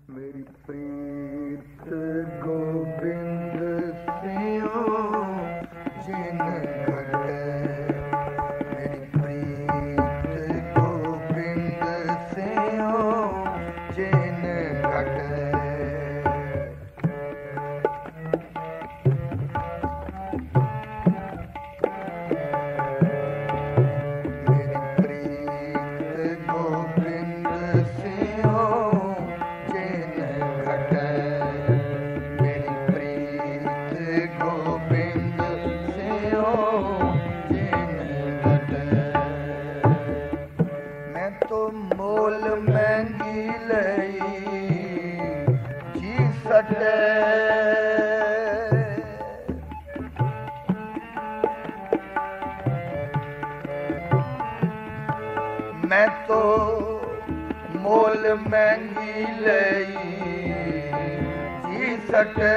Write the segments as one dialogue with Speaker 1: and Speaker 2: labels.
Speaker 1: मेरी प्रीत गोविंद सियो जिन घटे, मेरी प्रीत गोविंद सियो जिन घटे। मोल महंगी लई जी सटे, मैं तो मोल महंगी लई जी सटे।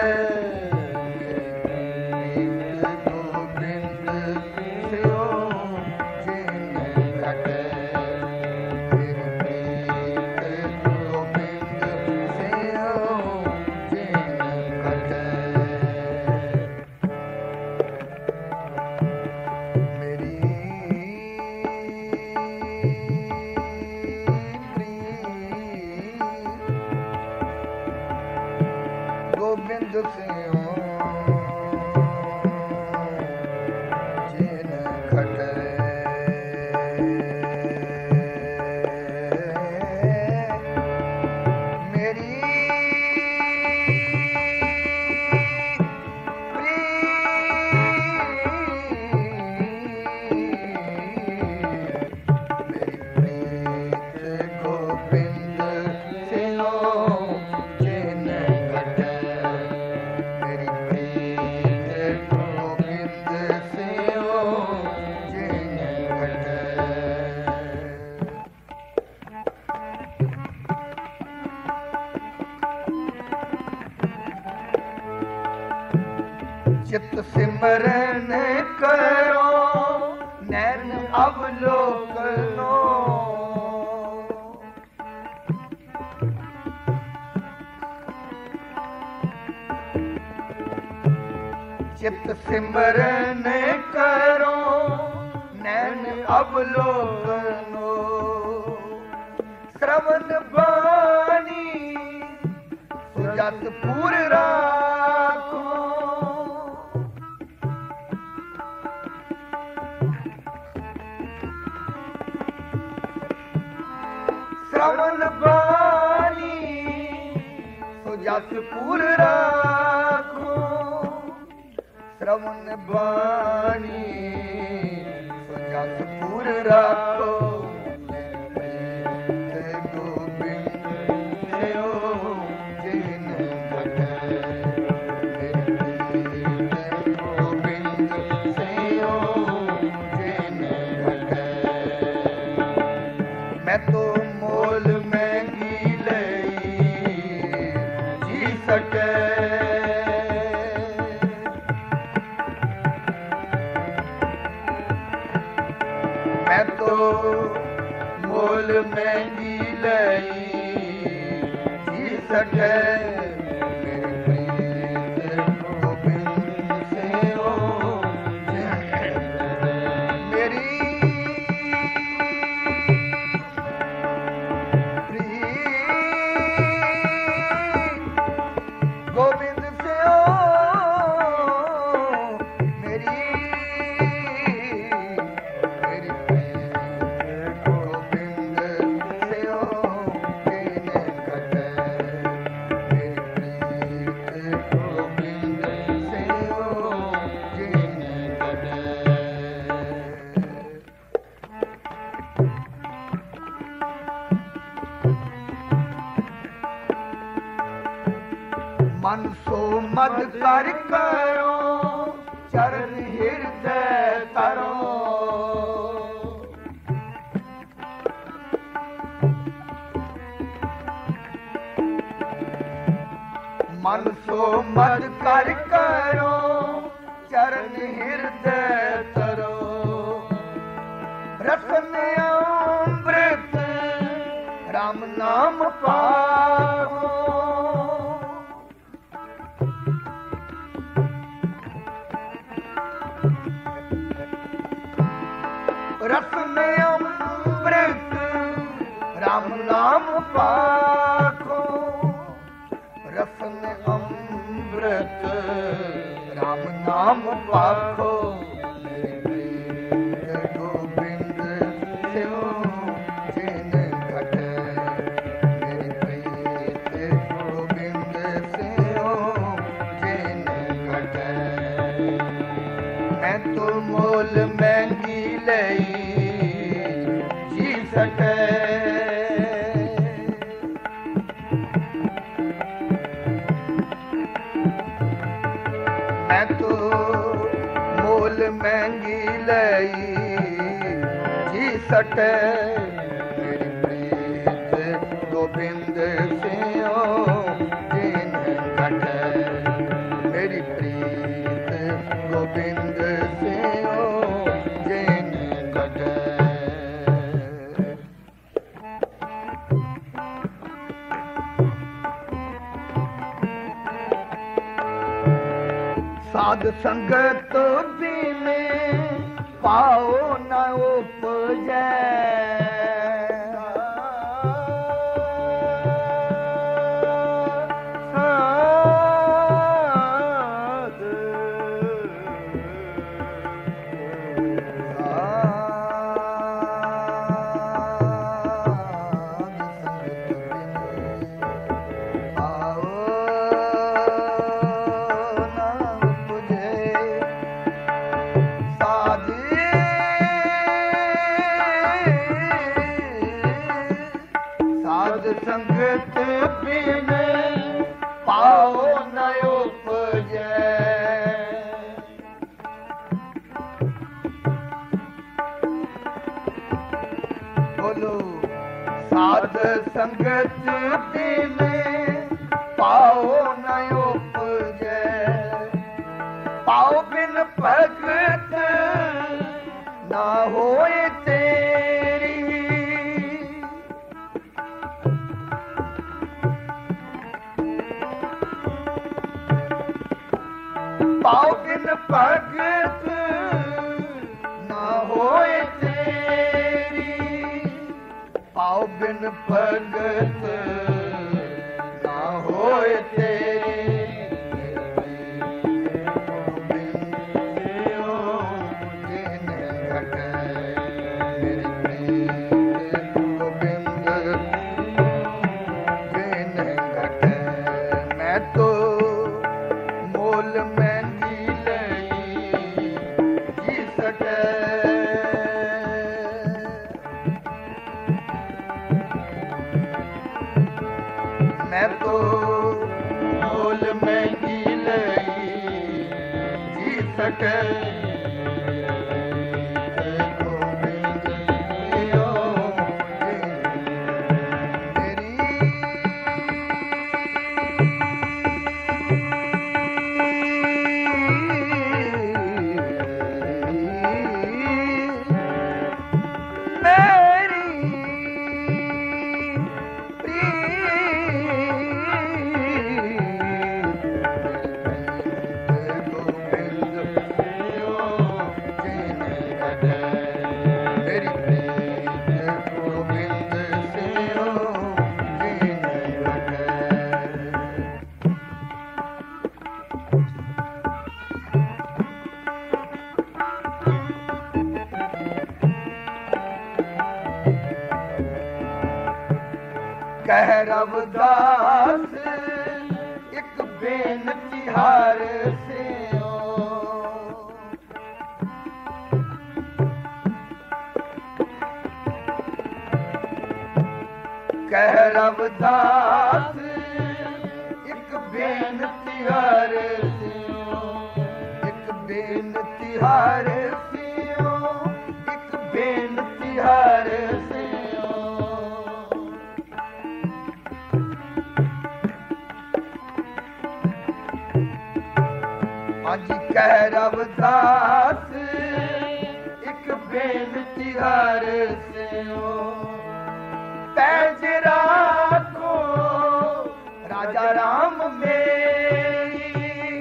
Speaker 1: गोविंद सियो जिन घटे, मेरी प्रीत गोविंद सियो जिन घटे। चित सिमरन करो नैन अवलोकनो, चित सिमरन करो नैन अवलोकनो। श्रवण बानी सुजत पूर राखो, श्रवण बानी सुजत पूर राखो, श्रवण बानी सुजत पूर राखो। गोविंद सियो जिन घटे, गोविंद सियो जिन घटे। मैं तो मोल महंगी लई जी सके, मैं तो मोल महंगी लई जी सके। मन सो मद कर करो चरण हृदय तरो, मन सो मद कर करो चरण हृदय तरो। रसन अमृत राम नाम पाओ, पाखो मेरी प्रीत गोबिंद स्यो जिन घटे मेरी प्रीत गोबिंद स्यो जिन घटे मैं तो मोल महंगी लई जी सके मैं तो मोल महंगी लई जी सके मेरी प्रीत गोबिंद स्यो जिन घटे मेरी प्रीत गोबिंद स्यो जिन घटे साध संगत बिने पाओ न उपजै संगत बिन पाओ न उपजै बोलो साध संगत बिन पाओ न उपजै पाओ बिन भगत ना होए तेरी पाओ बिन भगत ना होए तेरी पाओ बिन भगत ना होए तेरी मैं तो मोल महंगी लई जी सके मैं तो मोल महंगी लई जी सके कह रवदास एक बेनती हार से कह रवदास एक बेनती हार से एक बेनती हार से एक बेनती हार से आज कह रवदास एक बेनती हार से पैज राखो राजा राम मेरी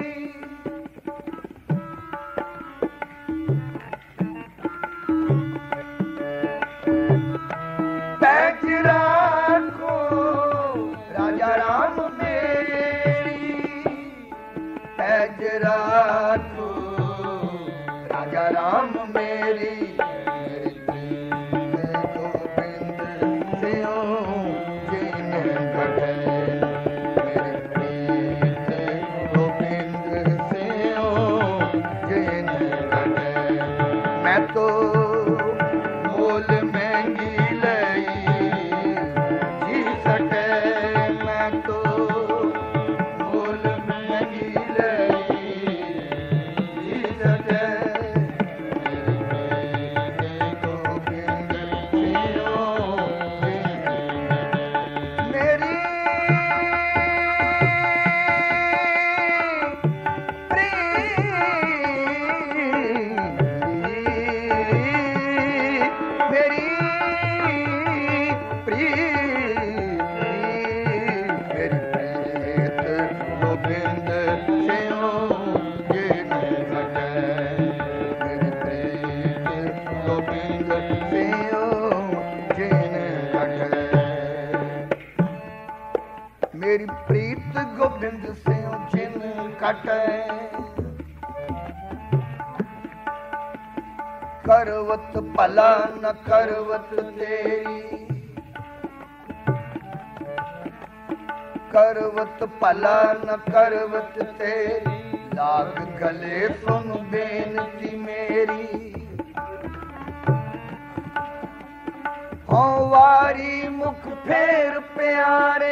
Speaker 1: पैज राखो राजा राम मेरी पैज राखो मेरी प्रीत गोबिंद सिंह जिन कटे करवत भला न करवत तेरी करवत भला न करवत तेरी लाग गले सुन बेनती मेरी हो वारी मुख फेर प्यारे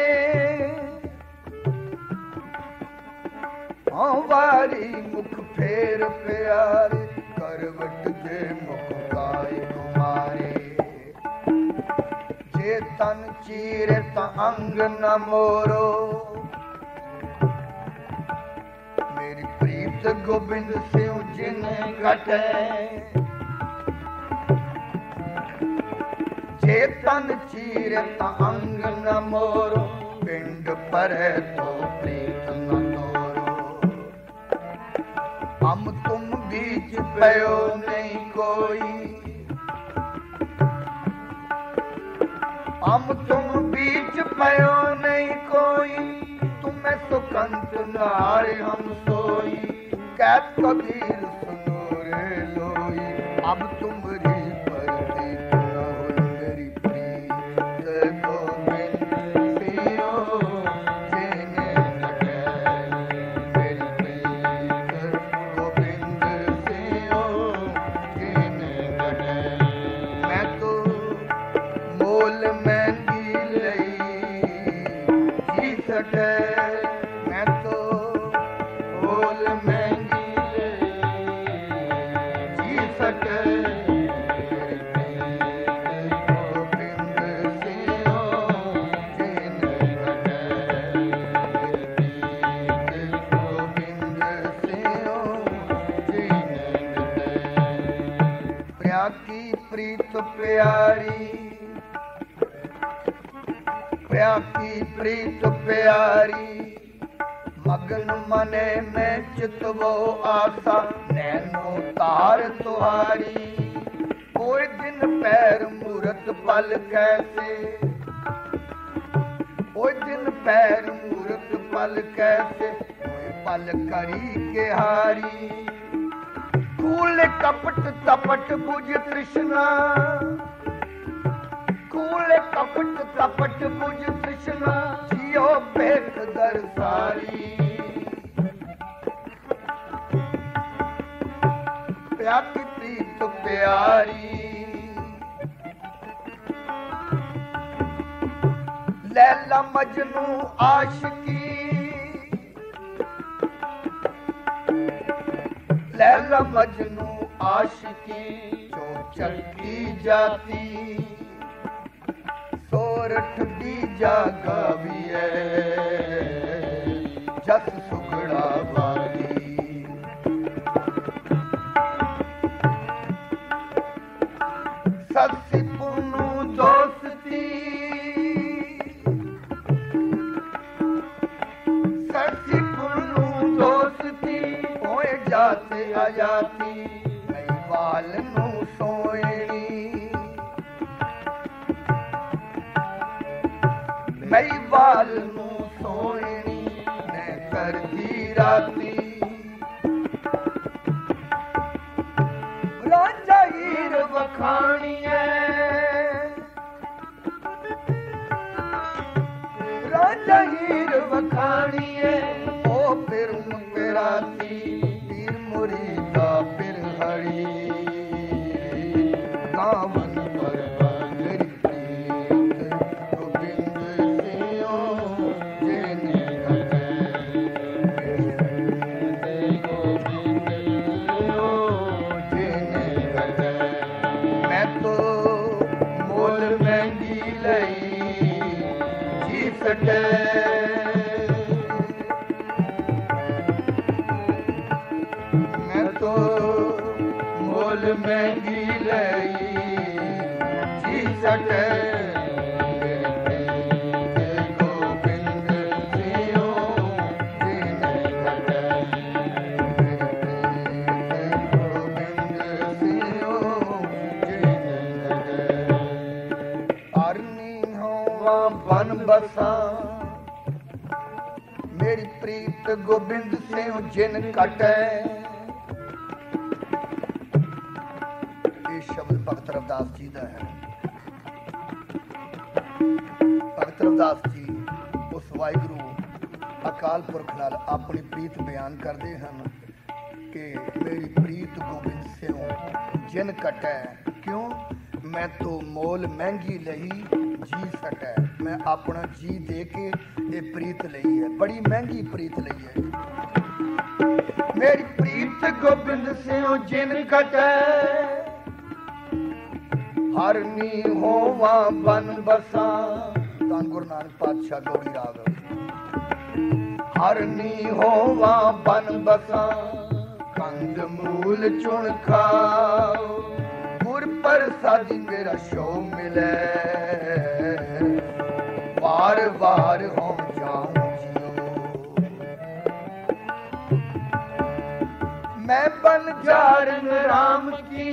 Speaker 1: हो वारी मुख फेर प्यारे करवट जे मुख गाय कुमारे जे तन चीरे ता अंग न मोरो मेरी प्रीत गोबिंद सिंह जिन कटे जे तन चीरे ता अंग न मोरो पिंड परे तो प्रीत न तोरो हम तुम बीच पयो नहीं कोई हम तुम बीच पयो नहीं कोई तुम्हें सुकंत नारे हम सोई कैद कबीर सुनो रे लोई अब तुम्हारी परती न हो मेरी प्रीत गोबिंद सियो जिने कटे मेरी प्रीत गोबिंद सियो जिने कटे मैं तो मोल महंगी लई जी सके मैं तो मोल महंगी लई जी सके गोबिंद सिंहो जिन कटे गोबिंद सिंहो जिन कटे प्या की प्रीत प्यारी प्या की प्रीत प्यारी मगन मने में चितवो आशा नैनो तार तुहारी कोई दिन पैर मूरत पल कैसे कोई दिन पैर मूरत पल कैसे कोई पल करी के हारी कूल कपट तपट बुझ तृष्णा कूल कपट तपट बुझ तृष्णा जियो पेट दरसारी प्या की प्रीत प्यारी लैला मजनू आशिकी लैला मजनू आशिकी जो चलती जाती सोरठ दी जागा भी है जस सुगड़ा वाली ससी पुनू दोस्ती ससी पुनू दोस्ती होए जाते आ जाती नई बाल नू सोएनी मई बाल नू सोनी ने कर दी राती राजा हीर वखानी राजा हीर वखानी ओ फिर मुराती पीर मुरीदा फिर हरी गावन पर मैं तो मोल महंगी लई जी सके गोबिंद सिंहो जिन कटे गोबिंद सिंहो जिन कटे अरनी होवा बन बसा मेरी प्रीत गोबिंद सिंह जिन कटै। ये शब्द भगत रविदास जी का है। भगत रविदास जी उस वाहिगुरु अकाल पुरख नाल अपनी प्रीत बयान करते हैं कि मेरी प्रीत गोबिंद सिंह जिन कटै। क्यों? मैं तो मोल महंगी लही जी सकै। मैं अपना जी दे के ये प्रीत लई है, बड़ी महंगी प्रीत लई है। मेरी प्रीत गोबिंद सिंह जिन कटै। हरनी होवा बन बसा। धन गुरु नानक पातशाह गौड़ी राग। हरनी होवा बन बसा। कंद मूल चुन खाओ। गुर प्रसादी मेरा शो मिले। बार बार हो जाऊं जियो। मैं बन जारन राम की।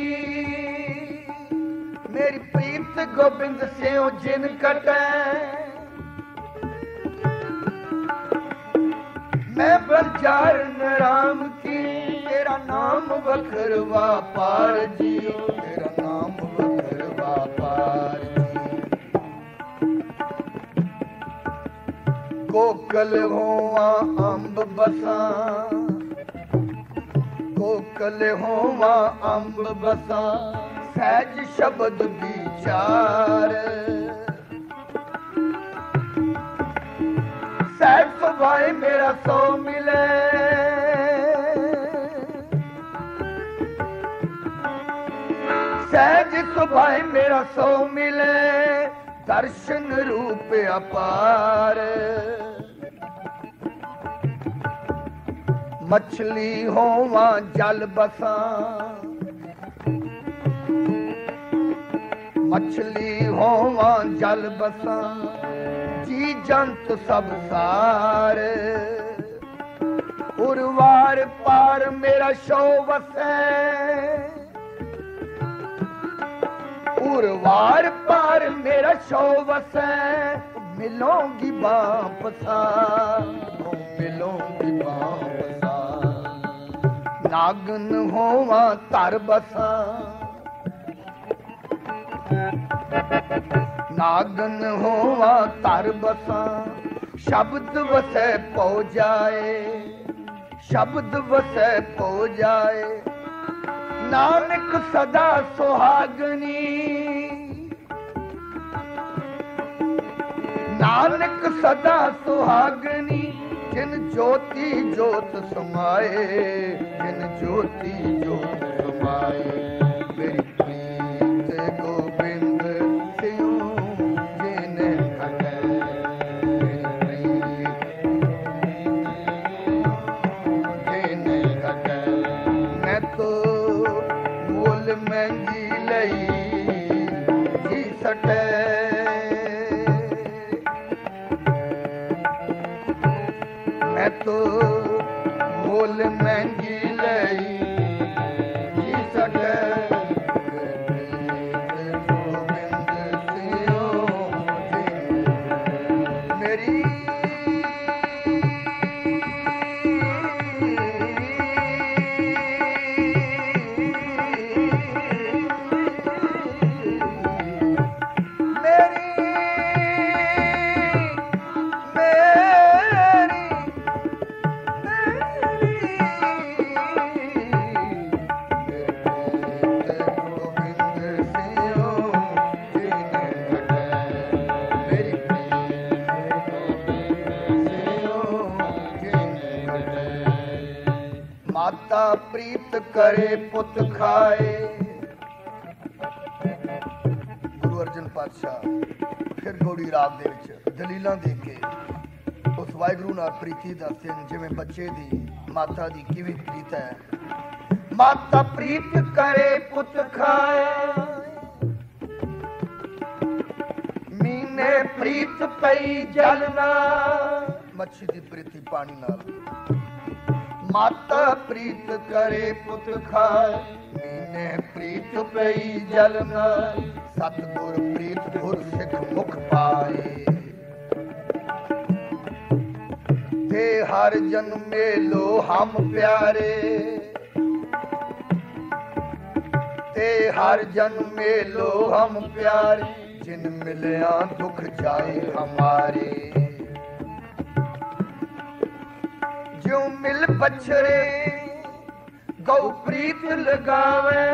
Speaker 1: मेरी प्रीत गोबिंद सिंह जिन कटै। मैं बलजारन राम की। तेरा नाम बखरवा पार जियो। तेरा नाम बखरवा पार जियो। कोकल होवा अंब बसा। कोकल होवा अंब बसा। सहज शब्द विचार। सहज सुभाए मेरा सो मिले। सहज सुभाए मेरा सो मिले। दर्शन रूप अपार। मछली होवा जल बसा। मछली होवा जल बसा। जी जंत सब सार। उर्वार पार मेरा शो वसै। उर्वार पार मेरा शो वसै। मिलोगी वापसा। मिलोगी वापसा। नागन होवा तर बसा। नागन होवा तर बसा। शब्द वसै पो जाए। शब्द वसै पो जाए। नानक सदा सुहागनी। नानक सदा सुहागनी। जिन ज्योति ज्योत समाए। जिन ज्योति ज्योत समाए। मेरी प्रीत गोबिंद सिंह जिन कटै। मेरी प्रीत जिन कटै। मैं तो मोल महंगी लई जी सकै। मैं तो मोल महंगी लई जी सकै। गोबिंद सिंह मेरी माता प्रीत करे पुत खाए। गुरु अर्जन पातशाह फिर गौड़ी राग दे विच दलीलां दे के उस वाहिगुरू नाल प्रीति दसदे ने। जिवें बच्चे दी माता दी किवें प्रीत है। माता प्रीत करे पुत खाए। मीने प्रीत पई जलना। मच्छी दी प्रीति पानी नाल। माता प्रीत करे पुत खाए। मीने प्रीत पई जलना। सतगुर प्रीत गुर सिख मुख पाए। थे हर जन मेलो हम प्यारे, ते हर जन मेलो हम प्यारे, जिन मिलया दुख जाए हमारे। जो मिल बछड़े गौ प्रीत लगावे,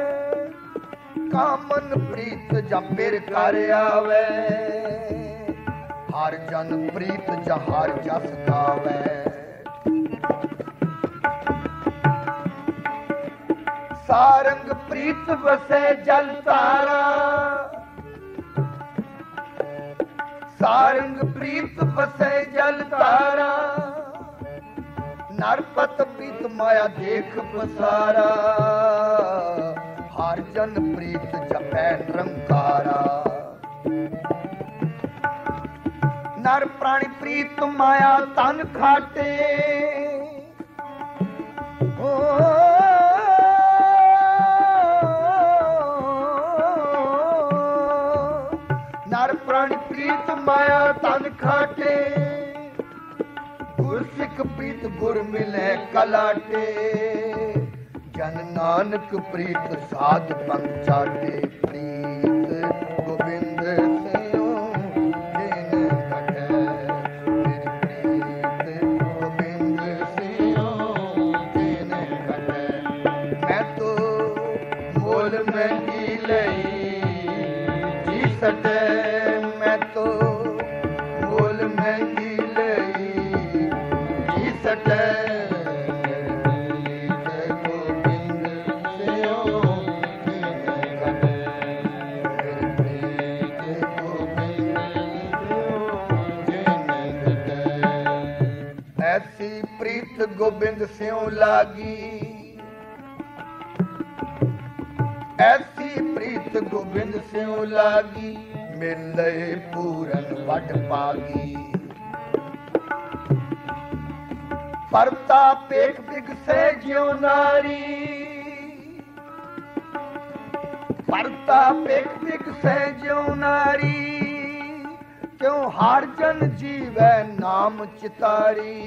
Speaker 1: कामन प्रीत जपिर कर आवे, हर जन प्रीत जहार जस गावे। सारंग प्रीत बसे जल तारा, सारंग प्रीत बसे जल तारा, नरपत प्रीत माया देख पसारा, हर जन प्रीत जपै निरंकारा। नर प्राणी प्रीत माया तन खाटे, नर प्राणी प्रीत माया तन खाटे, गुर सिख प्रीत गुर मिले कलाटे, जन नानक प्रीत साध पंथ चाटे। प्रीत गोबिंद सियो जिन कटै, प्रीत गोबिंद सियो जिन कटै। मैं तो मोल महंगी लई जी सटै, मैं तो मोल महंगी लई जी सटै। ऐसी प्रीत गोबिंद स्यों लागी, ऐसी प्रीत गोबिंद स्यों लागी, मिले पूरन वड पागी। परता पेख बिग से ज्यो नारी, परता पेख बिग से ज्यो नारी, क्यों हर जन जीवै नाम चितारी।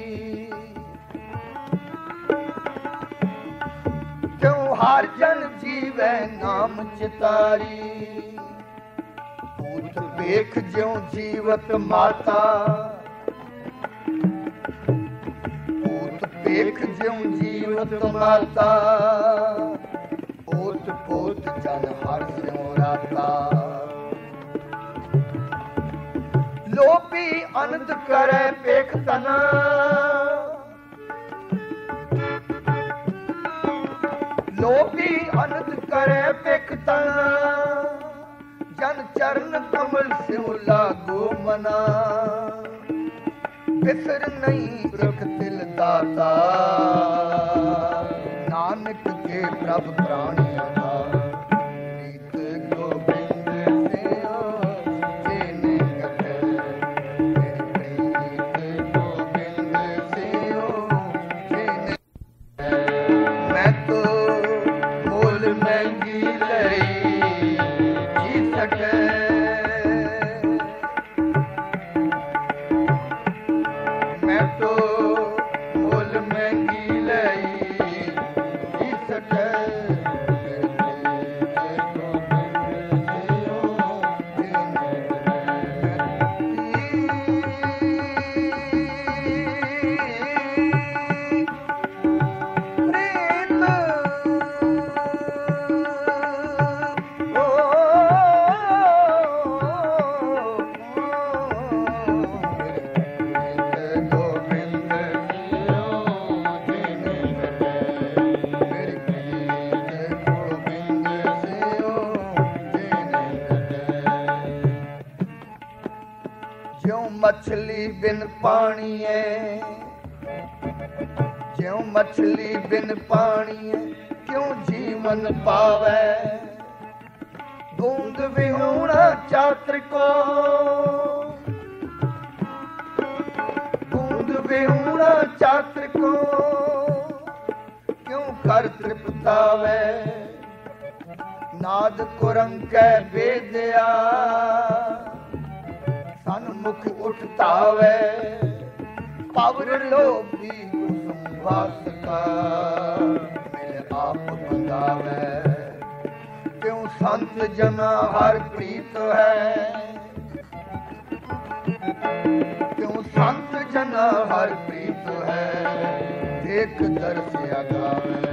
Speaker 1: क्यों हर जन जीवै नाम चितारी। पूत पेख ज्यों जीवत माता, पूत पेख ज्यों जीवत माता, ओत पोत जन हर स्यों राता। लोभी अनंद करे पेख तना, लोभी अनंद करे पेख तना, जन चरण कमल स्यों लागो मना। बिसर नहीं एक दिल दाता, नानक के प्रभ प्राणिया का। प्रीत गोबिंद सियो जिन कटै, प्रीत गोबिंद सियो जिन कटै। मैं तो मोल महंगी लई जी सकै, मैं तो मोल महंगी लई जी सकै। मछली बिन पानी है, ज्यों मछली बिन पानी है, क्यों जीवन पावे। बूंद विहूणा चात्र को, बूंद विहूणा चात्र को, क्यों कर तृप्तावे। नाद कुरंकै वेदया, सन्मुख उठतावे। पावर लोभी कुसुम वास का मिल आप बंदावे क्यों संत जना हर प्रीत है क्यों संत जना हर प्रीत है देख दर्श आगावे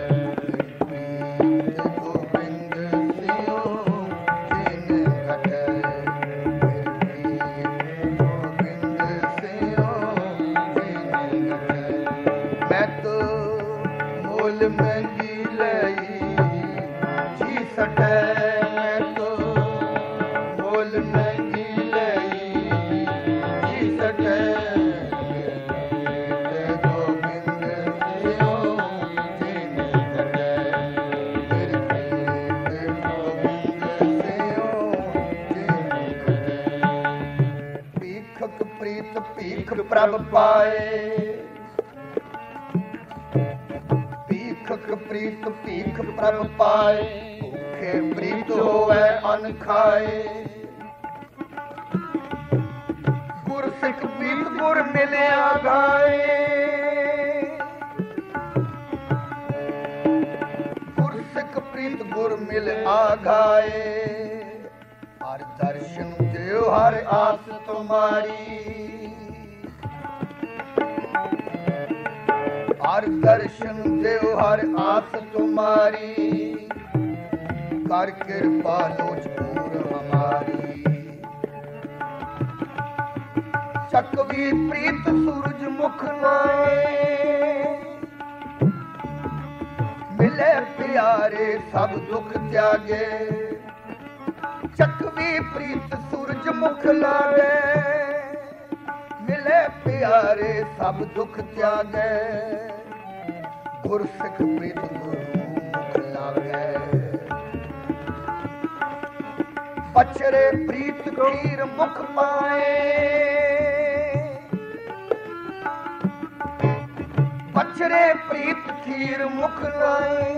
Speaker 1: महंगी लई जी सटे तो मोल महंगी लई जी सटे गोविंद सियो जिन कटे गोविंद सियो जिन कटे पीखक प्रीत पीख प्रभ पाए प्रीत पीख प्रभ पाए भूखे प्रीत होवे अन खाए गुर सिख प्रीत गुर मिलिया गाए गुर सिख प्रीत गुर मिल आगाए हर दर्शन देव हर आस तुम्हारी हर दर्शन देव हर आस तुम्हारी कर कृपा लोचपूर हमारी चकवी प्रीत सूरज मुख लाए मिले प्यारे सब दुख त्यागे चकवी प्रीत सूरज मुख लागे मिले प्यारे सब दुख त्यागे गुर सिख प्रीत गुरु मुख लागे पछरे प्रीत खीर मुख पाए पछरे प्रीत खीर मुख लाए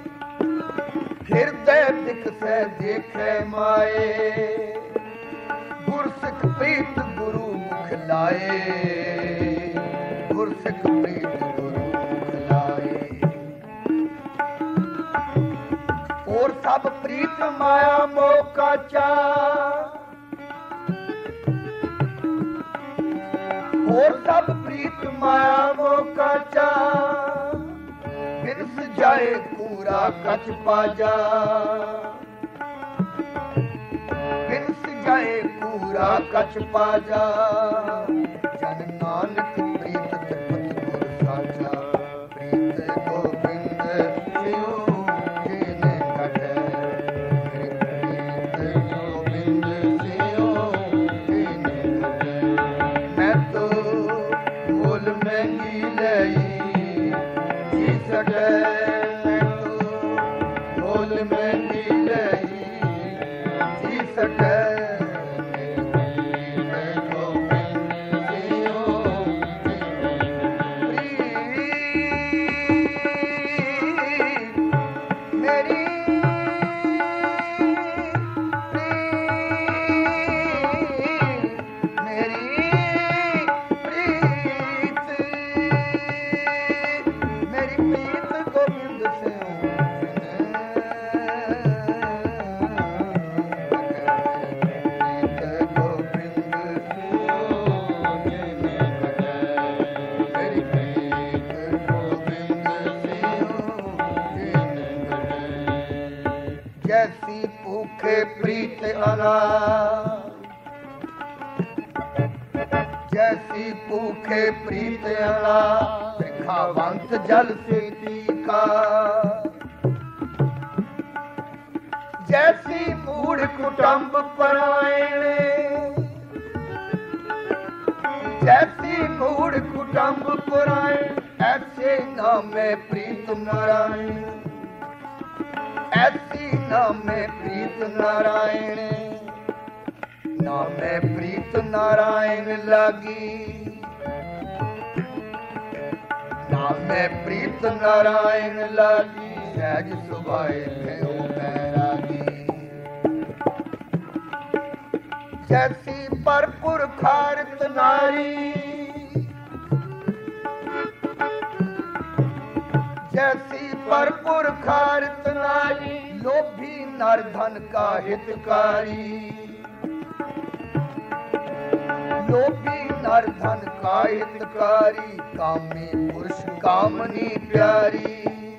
Speaker 1: हृदय दिख से देखे माए गुर सिख प्रीत गुरु मुख लाए गुर सिख प्रीत गुरु मुख लाए और सब प्रीत माया मोह का चा और सब प्रीत माया मोह का चा बिरस जाए पूरा कच पाजा बिरस जाए पूरा कच पाजा जन नानक प्रीत त्रिपति गुर साचा प्रीत गोविंद सियो जिन कटे प्रीत गोविंद सियो जिन कटे मैं तो मोल महंगी लई जी सटे मैं तो मोल महंगी लई जी सटे जैसी भूखे प्रीत अना जैसी भूखे प्रीत अना त्रिखावंत जल से तीखा जैसी मूढ़ कुटुंब परायणे जैसी मूढ़ कुटुंब परायण ऐसे नामे प्रीत नारायण ऐसी नामे प्रीत नारायण नामे प्रीत नारायण लागी नामे प्रीत नारायण लागी सहज सुभाए भयो बैरागी जैसी परपुर खारत नारी पर पुरखारत नारी, लोभी नर धन का हितकारी। लोभी नर धन का हितकारी, कामी पुरुष कामनी प्यारी।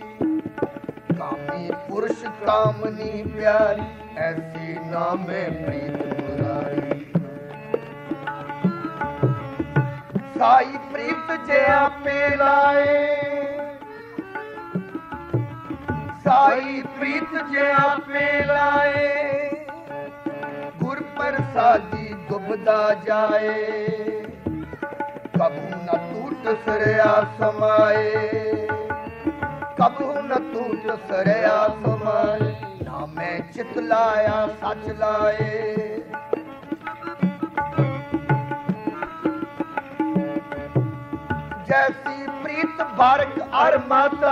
Speaker 1: कामी पुरुष कामनी प्यारी, ऐसी नामे प्रीत मुरारी। साई प्रीत जे आपे लाए, साई प्रीत जे आपे लाए। गुर प्रसादी दुबदा जाए, कबू न टूट सरया समाए। कबू न टूट सरया समाए, ना मैं चित लाया सच लाए। जैसी प्रीत बारक अर माता,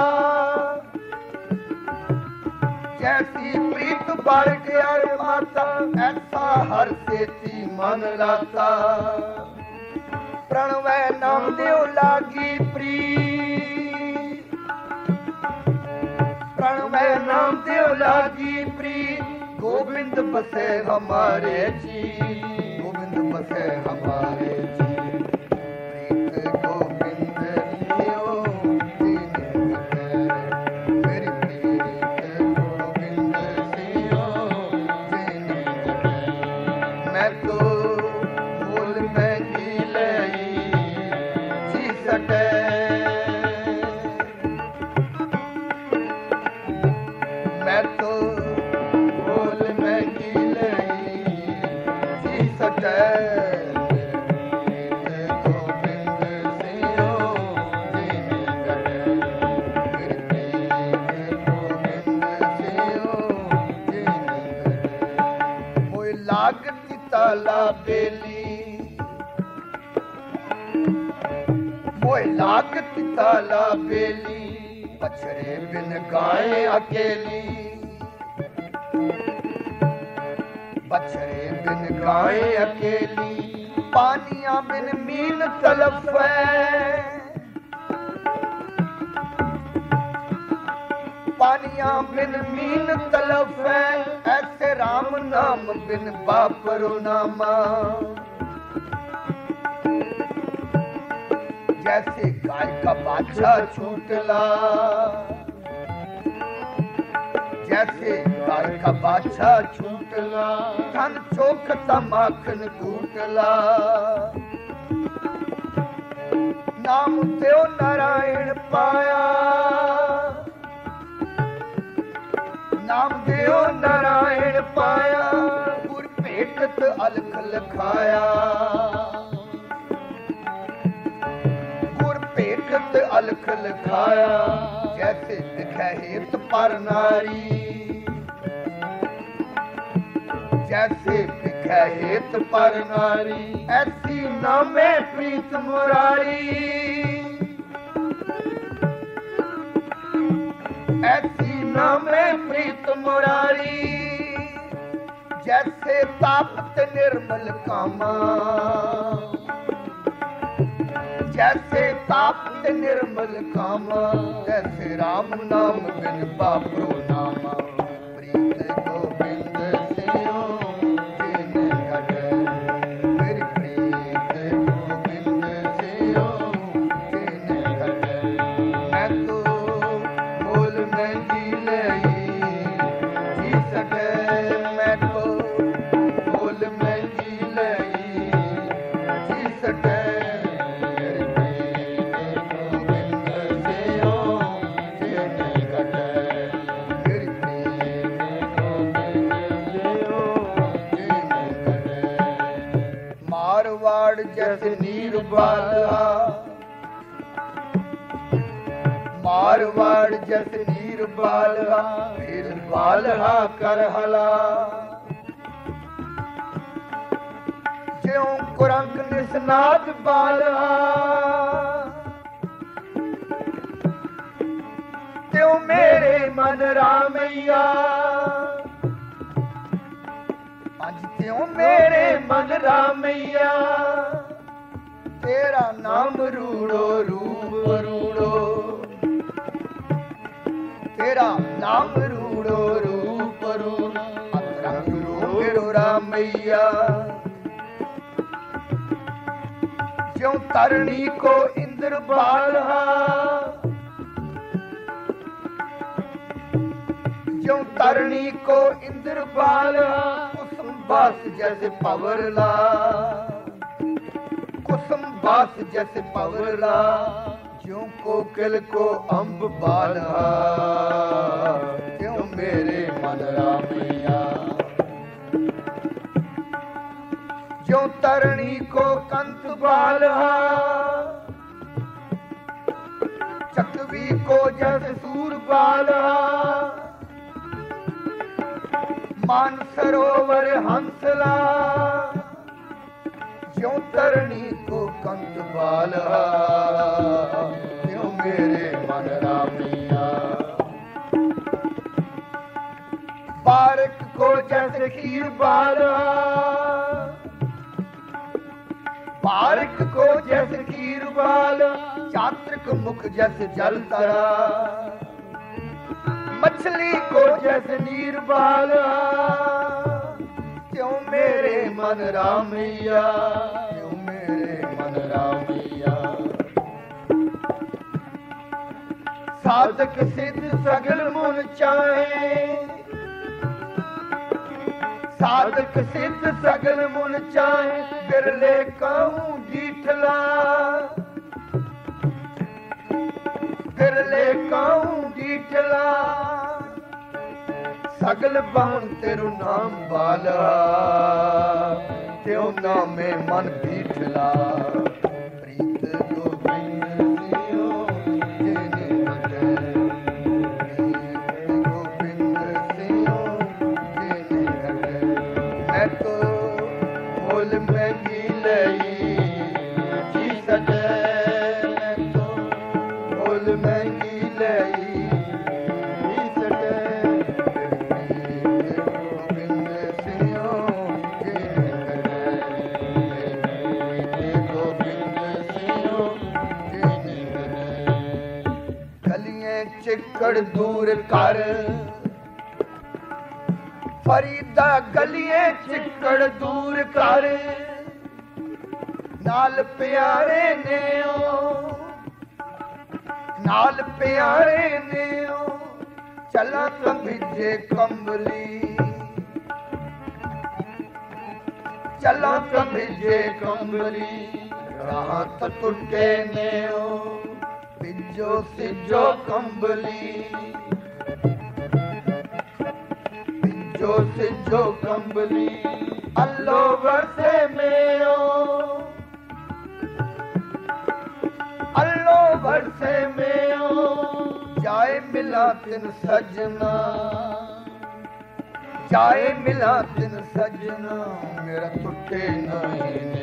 Speaker 1: जैसी प्रीत बारक अर माता, ऐसा हर सेती मन लाता। प्रणवै नाम देव लागी प्रीत, प्रणवै नाम देव लागी प्रीत। गोविंद बसे हमारे जी, गोविंद बसे हमारे जी। ताला बेली मोय लागत ताला बेली, बछड़े बिन गाय अकेली। बछड़े बिन गाय अकेली, पानिया बिन मीन तलफ है। पानिया बिन मीन तलफ है, ऐसे राम नाम बिन बापरो नामा। जैसे गाय का बाछा छूटला, जैसे गाय का बाछा छूटला। धन चोखता माखन कूटला, नाम देव नारायण पाया। नाम देव नारायण पाया, गुर भेटत अलख लखाया। गुर भेटत अलख लखाया, जैसे दिखै हेत पर नारी। जैसे दिखै हेत पर नारी, ऐसी नामे प्रीत मुरारी। ऐसी नामे प्रीत मुरारी, जैसे तापत निर्मल कामा। जैसे तापत निर्मल कामा, जैसे राम नाम बिन बापरो नामा। प्रीत गोविंद सियो जिन घटे, मेरी प्रीत गोविंद सियो जिन घटे। मैं तो बोल में जी लई जी सके, मैं तो बोल में जी लई जी सके। मारवाड़ जैसे नीर बाला, मारवाड़ जैसे नीर बाला। फिर बालहा कर हला, ज्यों कुरंक निसनाद बालहा। त्यों मेरे मन रामैया, अज त्यों मेरे मन रामैया। तेरा नाम रूड़ो रूप रूड़ो, नाम रूड़ो रूप रूप रंग रूप रामैया ज्यों तरणी को इंद्र बाला ज्यों तरणी को इंद्र बाला कुसुम बास जैसे पवरला कुसुम बास जैसे पवरला ज्यों कोकिल को अंब बाला त्यों मेरे मन रामैया ज्यों तरणी को कंत बाला चकवी को जैसे सूर बाला मान सरोवर हंसला ज्यों तरणी को कंत बाला त्यों मेरे मन रामैया बारिक को जैसे खीर बाला बारिक को जैसे खीर बाला चात्रिक मुख जैसे जल तरा मछली को जैसे नीर बाला त्यों मेरे मन रामैया त्यों मेरे मन रामैया साधक सिद्ध सगल मुन चाहे साधक सिद्ध सगल मुन चाहे बिरले कहूं डीठला बिरले कहूं डीठला सगल बाण तेरू नाम बाला त्यों नामे मन बीठला प्रीत गोविंद सियो जेने घटे प्रीत गोविंद सियो जेने घटे मैं तो बोल महंगी लई जी सटे मैं तो बोल महंगी लई चिक्कड़ दूर कर फरीदा गलिए चिक्कड़ दूर कर नाल प्यारे ने नाल प्यारे ने चला तो भिजे कंबली चला तो भिजे कंबली राह तो टुटे ने पिजो सिजो कंबली पिजो सिजो कंबली अल्लो वर्षे में अल्लो वर्षे में जाए मिला तिन सजना जाए मिला तिन सजना मेरा टुटे नहीं ने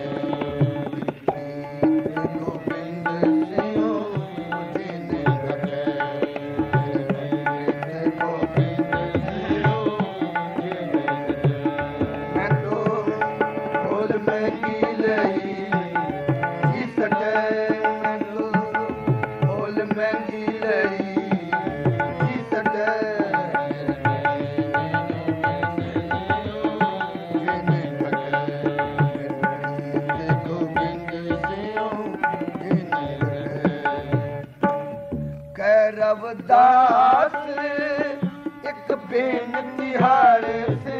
Speaker 1: रवदास एक बेनती हारे से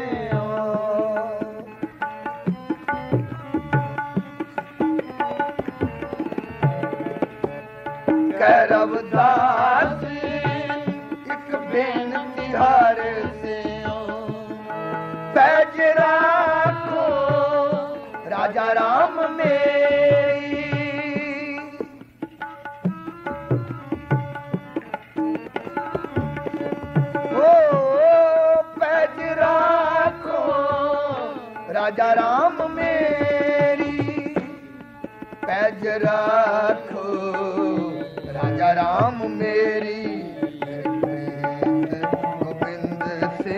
Speaker 1: रवदास एक बेनती हारे से पैज राखो राजा राम मेरी राजा राम मेरी पैज राखो राजा राम मेरी गोविंद से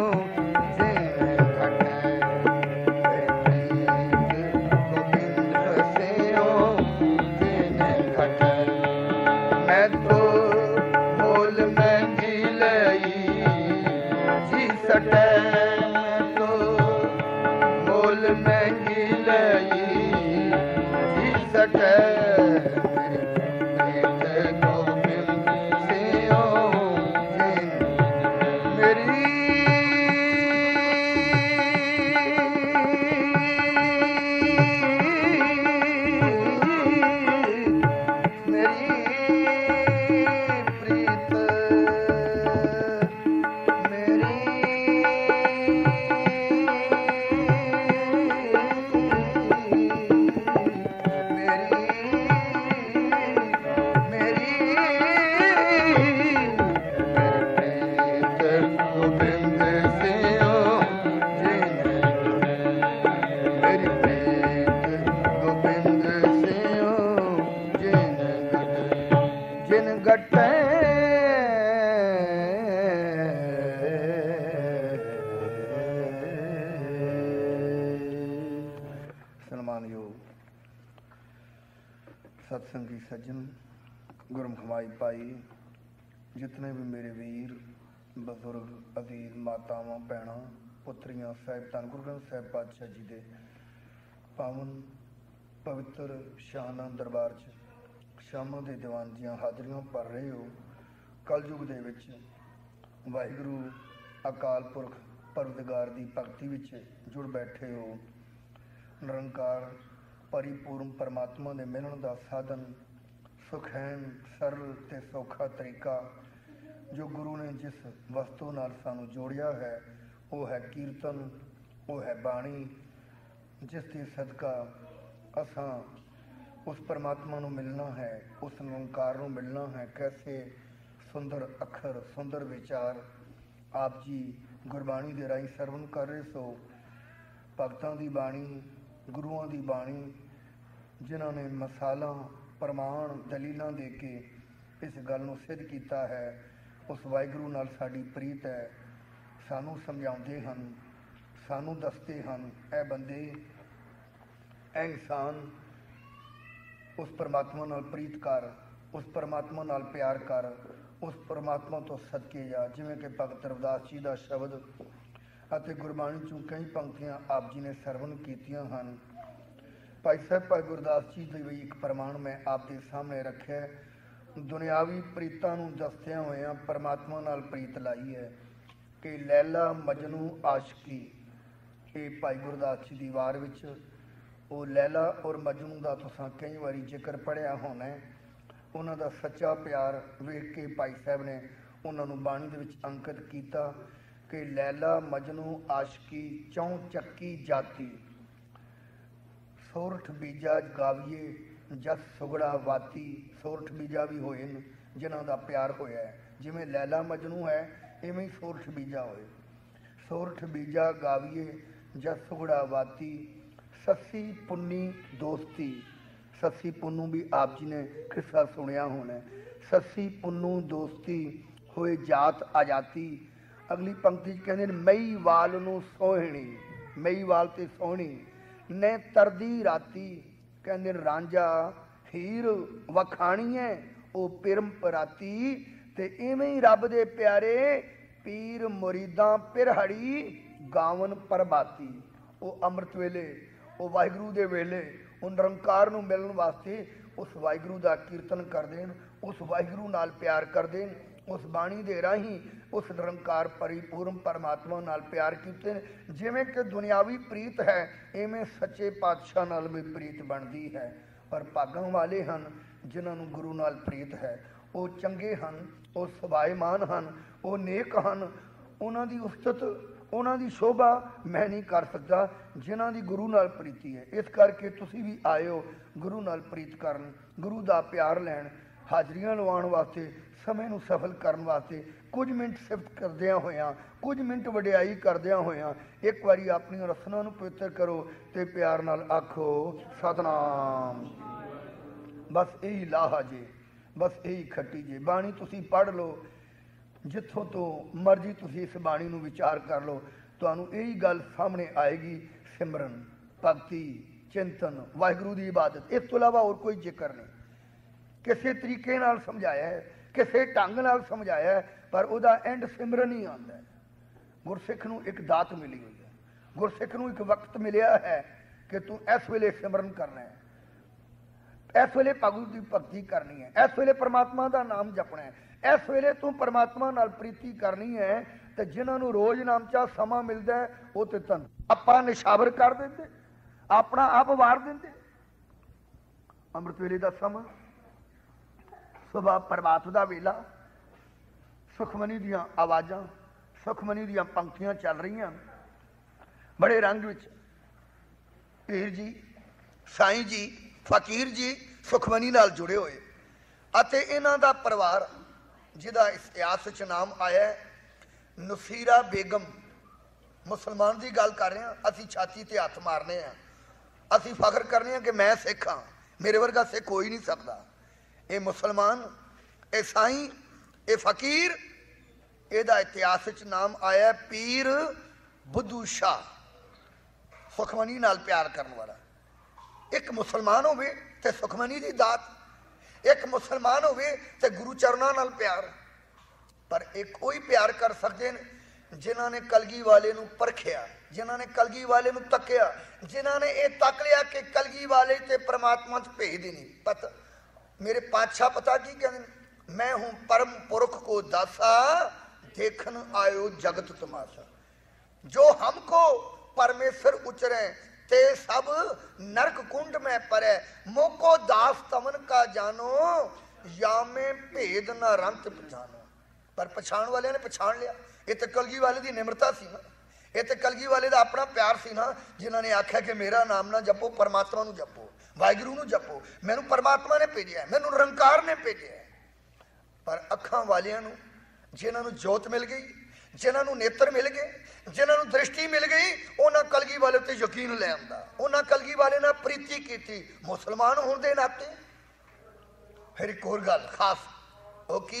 Speaker 1: गोविंद से मैं तो बोल महंगी लई कटे सत्संगी सज्जन, गुरमुख माई भाई, जितने भी मेरे वीर बजुर्ग, अजीज मातावां, भैणां, पुत्रियां, साहिब धन गुरु ग्रंथ साहिब पातशाह जी दे पावन पवित्र शाना दरबार च शामां दे दीवान दियां हाजरियां भर रहे हो। कलयुग दे विच वाहिगुरू अकाल पुरख परवरदिगार दी भगती विच जुड़ बैठे हो। निरंकार परिपूर्ण परमात्मा ने मिलण दा साधन, सुखैन सरल ते सौखा तरीका जो गुरु ने जिस वस्तु नाल सानू जोड़िया है वो है कीर्तन, वो है बाणी, जिस दे सदका असां उस परमात्मा नू मिलना है, उस निरंकार नू मिलना है। कैसे सुंदर अखर, सुंदर विचार आप जी गुरबाणी दे राही सरवण कर रहे सो। भगतां दी बाणी, गुरुआं दी बाणी, जिन्हां ने मसालां, प्रमाण, दलीलां दे के इस गल नूं सिद्ध कीता है, उस वाहिगुरू नाल साडी प्रीत है। सानू समझाउंदे हन, सानू दसदे हन, ऐ बंदे, ऐ इंसान, उस परमात्मा नाल प्रीत कर, उस परमात्मा नाल प्यार कर, उस परमात्मा तो सदके जा। जिवें कि भगत रविदास जी दा शब्द ਅਤੇ ਗੁਰਬਾਣੀ ਚੋਂ कई पंक्तियां आप जी ने सरवण कीतियां ਹਨ। भाई साहब भाई गुरदास जी ਦੇ ਵੀ ਇੱਕ ਪ੍ਰਮਾਣ मैं आप ਦੇ ਸਾਹਮਣੇ ਰੱਖਿਆ। ਦੁਨਿਆਵੀ ਪ੍ਰੀਤਾਂ ਨੂੰ ਦੱਸਦਿਆਂ ਹੋਇਆਂ परमात्मा ਨਾਲ ਪ੍ਰੀਤ ਲਾਈ ਹੈ ਕਿ लैला मजनू आशिकी। ਇਹ भाई गुरदास जी ਦੀ ਵਾਰ ਵਿੱਚ ਉਹ लैला और मजनू ਦਾ ਤੁਸੀਂ ਕਈ ਵਾਰੀ ਜ਼ਿਕਰ ਪੜਿਆ ਹੋਣਾ। ਉਹਨਾਂ ਦਾ ਸੱਚਾ ਪਿਆਰ ਵੇਖ ਕੇ ਭਾਈ ਸਾਹਿਬ ਨੇ ਉਹਨਾਂ ਨੂੰ ਬਾਣੀ ਦੇ ਵਿੱਚ ਅੰਕਿਤ ਕੀਤਾ कि लैला मजनू आशिकी चौं चक्की जाती, सोरठ बीजा गावीए जस सुगड़ा वाती। सोरठ बीजा भी होए न जिन्हां दा प्यार होया है, जिवें लैला मजनू है इवें ही सोरठ बीजा होए। सोरठ बीजा गावीए जस सुगड़ा वाती, सस्सी पुन्नी दोस्ती। सस्सी पुन्नू भी आप जी ने किस्सा सुनिया होना। सस्सी पुन्नू दोस्ती होए जात आजाती। अगली पंक्ति कहते मई वाल नू सोहणी, मई वाल ते सोहणी ने तरदी राती। कहते रांझा हीर वखाणी है वो पिरम पराती। ते इवें ही रब दे प्यारे पीर मुरीदां पिरहड़ी गावन प्रभाती। वो अमृत वेले, वो वाहिगुरू दे वेले, वो निरंकार नू मिलण वास्ते उस वाहिगुरू दा कीर्तन कर देन, उस वाहिगुरू नाल प्यार कर देन, उस बाणी दे राही उस निरंकार परिपूर्ण परमात्मा नाल प्यार कीते। जिवें कि दुनियावी प्रीत है इवें सच्चे पातशाह नाल भी प्रीत बनती है। पर भागां वाले हन जिन्हां नूं गुरु नाल प्रीत है, वो चंगे हन, वो सुभाएमान हन, वो नेक हन। उन्हां दी उस्तत, उन्हां दी शोभा मैं नहीं कर सकता जिन्हां दी गुरु नाल प्रीति है। इस करके तुसीं भी आए हो गुरु नाल प्रीत करन, गुरु दा प्यार लैण, हाजरियां लवाउण वास्ते, समय नूं सफल करन वास्ते, कुछ मिनट सिफत करदियां होइयां, कुछ मिनट वडियाई करदियां होइयां एक बारी अपनी रसना नूं पवित्र करो ते प्यार नाल आखो सतनाम। बस यही लाहा जे, बस यही खट्टी जे। बाणी तुसीं पढ़ लो, जिथों तो मर्जी तुसीं इस बाणी नूं विचार कर लो, तुहानूं यही गल सामने आएगी। सिमरन, भगती, चिंतन, वाहिगुरू दी इबादत, इस तो इलावा होर कोई जिक्र नहीं। किसी तरीके नाल समझाया है, किसी ढंग नाल समझाया है, पर उहदा एंड सिमरन ही आंदा है। गुरसिख नूं एक दात मिली हुई है, गुरसिख नूं एक वक्त मिलिया है कि तू इस वेले सिमरन करना है, इस वेले भगत की भगती करनी है, इस वेले परमात्मा का नाम जपना है, इस वेले तू परमात्मा नाल प्रीति करनी है। तो जिन्हां नूं रोज नाम चा समा मिलता है वो तो तन आपां निशावर कर देंदे, अपना आप वार देंदे। अमृत वेले का समा, सुबह प्रभात का वेला, सुखमनी दियां आवाज़ां, सुखमनी दियां पंक्तियां चल रही हैं बड़े रंग विच। पीर जी, साईं जी, फकीर जी सुखमनी नाल जुड़े हुए अते इन्हां दा परिवार जिहदा इतिहास विच नाम आया है नसीरा बेगम। मुसलमान की गल कर रहे हैं, असीं छाती ते हथ मारने हैं, असीं फख्र करने हैं कि मैं सिख हाँ, मेरे वर्गा सिख हो ही नहीं सकता। ये मुसलमान ये साईं ये फकीर ਇਹਦਾ ਇਤਿਹਾਸ ਵਿੱਚ ਨਾਮ ਆਇਆ ਪੀਰ ਬੁੱਧੂ ਸ਼ਾਹ, ਸੁਖਮਨੀ ਨਾਲ ਪਿਆਰ ਕਰਨ ਵਾਲਾ। ਇੱਕ ਮੁਸਲਮਾਨ ਹੋਵੇ ਤੇ ਸੁਖਮਨੀ ਦੀ ਦਾਤ, ਇੱਕ ਮੁਸਲਮਾਨ ਹੋਵੇ ਤੇ ਗੁਰੂ ਚਰਨਾਂ ਨਾਲ ਪਿਆਰ। ਪਰ ਇੱਕ ਕੋਈ ਪਿਆਰ ਕਰ ਸਕਦੇ ਨੇ ਜਿਨ੍ਹਾਂ ਨੇ ਕਲਗੀ ਵਾਲੇ ਨੂੰ ਪਰਖਿਆ, ਜਿਨ੍ਹਾਂ ਨੇ ਕਲਗੀ ਵਾਲੇ ਨੂੰ ਤੱਕਿਆ, ਜਿਨ੍ਹਾਂ ਨੇ ਇਹ ਤੱਕ ਲਿਆ ਕਿ ਕਲਗੀ ਵਾਲੇ ਤੇ परमात्मा 'ਚ ਭੇਦ ही नहीं। पता मेरे पातशाह पता की कहते हैं, मैं हूं परम पुरख को दासा, देखन आयो जगत तमाशा। जो हमको परमेश्वर उचरे ते सब नरक कुंड में परे, मोको दास तमन का जानो, या में भेद न रंत पछानो। पर पछाण वाले ने पछाण लिया। ये तो कलगी वाले की निमरता सी ना, ये तो कलगी वाले का अपना प्यार सी ना, जिन्होंने आख्या कि मेरा नाम ना जपो, परमात्मा नूं जपो, वाहिगुरू नूं जपो, मैनू परमात्मा ने भेजा है, मैनू निरंकार ने भेजा है। पर अखां वालियां नूं जिन्होंने जोत मिल गई, जिन्होंने नेत्र मिल गए, जिन्होंने दृष्टि मिल गई, उन्होंने कलगी वाले ते यकीन ले आंदा, उन्होंने कलगी वाले नाल प्रीति की। मुसलमान होने के नाते फिर एक होर गल खास, वो की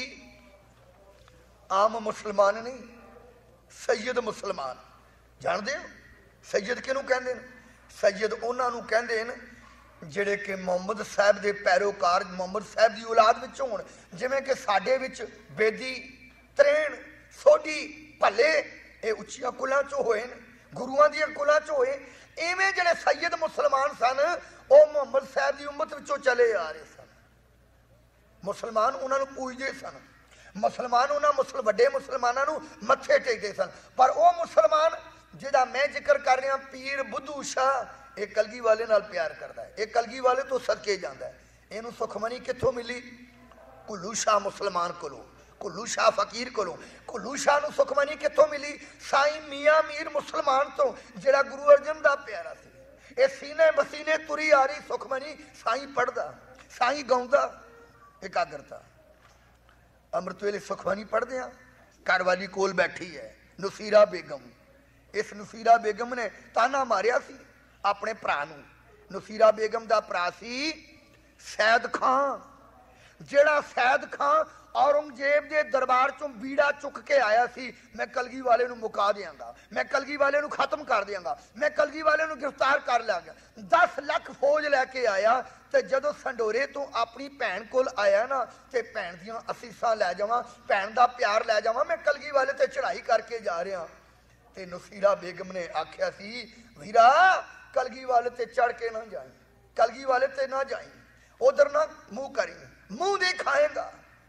Speaker 1: आम मुसलमान नहीं, सैयद मुसलमान। जानते हो सैयद किनू कहते हैं? सैयद उन्होंने कहते हैं ਜਿਹੜੇ कि मुहम्मद साहब के पैरोकार, मुहम्मद साहब की औलाद विच होण। जिवें कि साडे विच बेदी, त्रेण, सोढी, भले ये उच्चियां कुलां चों होए ने, गुरुआं दीआं कुलां चों होए। इवें जिहड़े सैयद मुसलमान सन वो मुहम्मद साहब की उम्मत विचों चले आ रहे सन। मुसलमान उन्हां नूं पूजदे सन, मुसलमान उन्हां वड्डे मुसलमानां नूं मत्थे टेकदे सन। पर वो मुसलमान जिहड़ा मैं जिक्र कर रहा पीर बुद्धू शाह, ये कलगी वाले नाल प्यार करता है, ये कलगी वाले तो सदके जाता है। इनू सुखमनी कित्थों मिली? कुल्लू शाह मुसलमान कोलों, कुल्लू शाह फकीर कोलों। कुल्लू शाह नूं सुखमनी कित्थों मिली? साईं मियाँ मीर मुसलमान तो, जिहड़ा गुरु अर्जन दा प्यारा सी। ये सीने बसीने तुरी आ रही सुखमनी, साईं पढ़दा, साईं गाउंदा। एकाग्रता अमृत वेले सुखमनी पढ़दे आ, घर वाली कोल बैठी है नसीरा बेगम। इस नसीरा बेगम ने ताना मारिया सी अपने भरा नूं। नसीरा बेगम दा भरा सी सैद खां, जिहड़ा सैद खां औरंगजेब के दरबार चों बीड़ा चुक के आया सी, मैं कलगी वाले नूं मुका देंगा, मैं कलगी वाले नूं खत्म कर देंगा, मैं कलगी वाले नूं गिरफ्तार कर लांगा। 10 लाख फौज लैके आया ते जदों संडोरे तो अपनी भैन कोल आया ना, ते भैन दियां असीसां लै जावां, भैन दा प्यार लै जावां, मैं कलगी वाले ते चढ़ाई करके जा रहा। ते नसीरा बेगम ने आख्या सी, वीरा कलगी वाले ते चढ़ के ना जाई, कलगी वाले ते ना जाई, उधर ना मुंह करी, मुंह नहीं खाएगा,